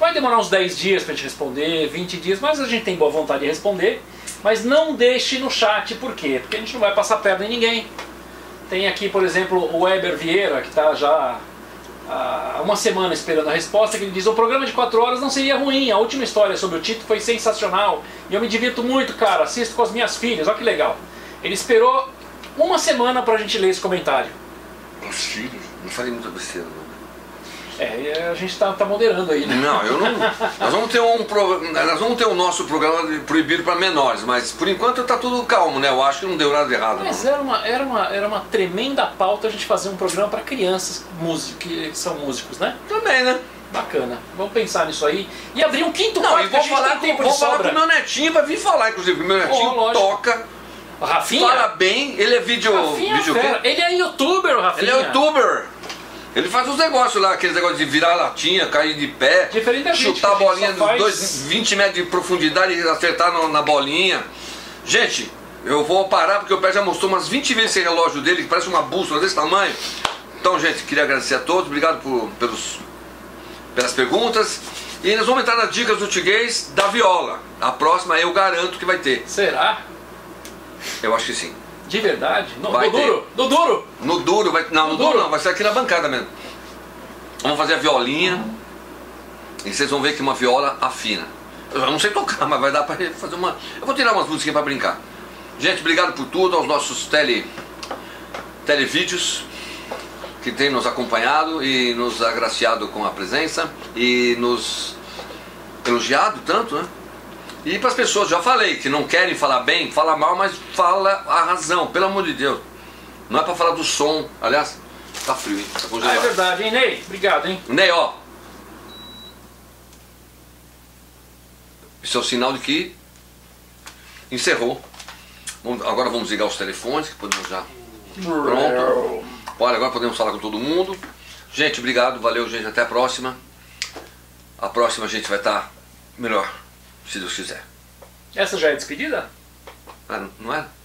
Vai demorar uns 10 dias pra gente responder, 20 dias, mas a gente tem boa vontade de responder. Mas não deixe no chat, por quê? Porque a gente não vai passar perna em ninguém. Tem aqui, por exemplo, o Weber Vieira, que está já há uma semana esperando a resposta, que ele diz: o programa de 4 horas não seria ruim, a última história sobre o Tito foi sensacional, e eu me divirto muito, cara, assisto com as minhas filhas, olha que legal. Ele esperou uma semana pra gente ler esse comentário. Os filhos? Não falei muita besteira, não. A gente tá moderando aí, né? Não, eu não. Nós vamos ter o nosso programa proibido para menores, mas por enquanto tá tudo calmo, né? Eu acho que não deu nada de errado. Mas não. era uma tremenda pauta a gente fazer um programa para crianças que são músicos, né? Também, né? Bacana. Vamos pensar nisso aí. E abrir um quinto Não, quarto e que a vou gente falar, tem tempo vou de falar sobra. com o meu netinho pra vir falar, inclusive, porque o meu netinho lógico. toca, O Rafinha? fala bem, ele é vídeo fera. Ele é youtuber, o Rafinha. Ele é youtuber. Ele faz uns negócios lá, aqueles negócios de virar latinha, cair de pé, Diferente da gente, chutar a que a gente bolinha só dos faz- 20 metros de profundidade e acertar na bolinha. Gente, eu vou parar porque o pé já mostrou umas 20 vezes esse relógio dele, que parece uma bússola desse tamanho. Então, gente, queria agradecer a todos, obrigado pelas perguntas. E nós vamos entrar nas dicas do Tiguês da viola. A próxima eu garanto que vai ter. Será? Eu acho que sim. De verdade? No Vai duro? No duro? No duro, não, no duro duro? não, vai ser aqui na bancada mesmo. Vamos fazer a violinha e vocês vão ver que uma viola afina. Eu não sei tocar, mas vai dar pra fazer uma... Eu vou tirar umas músicas pra brincar. Gente, obrigado por tudo, aos nossos televídeos que têm nos acompanhado e nos agraciado com a presença e nos elogiado tanto, né? E para as pessoas, já falei, que não querem falar bem, fala mal, mas fala a razão, pelo amor de Deus. Não é para falar do som, aliás, tá frio, hein? Tá congelado. É verdade, hein, Ney? Obrigado, hein? Ney, ó. Isso é o sinal de que encerrou. Agora vamos ligar os telefones, que podemos já... Pronto. Olha, agora podemos falar com todo mundo. Gente, obrigado, valeu, gente, até a próxima. A próxima a gente vai estar melhor, se Deus quiser. Essa já é despedida? Ah, não é?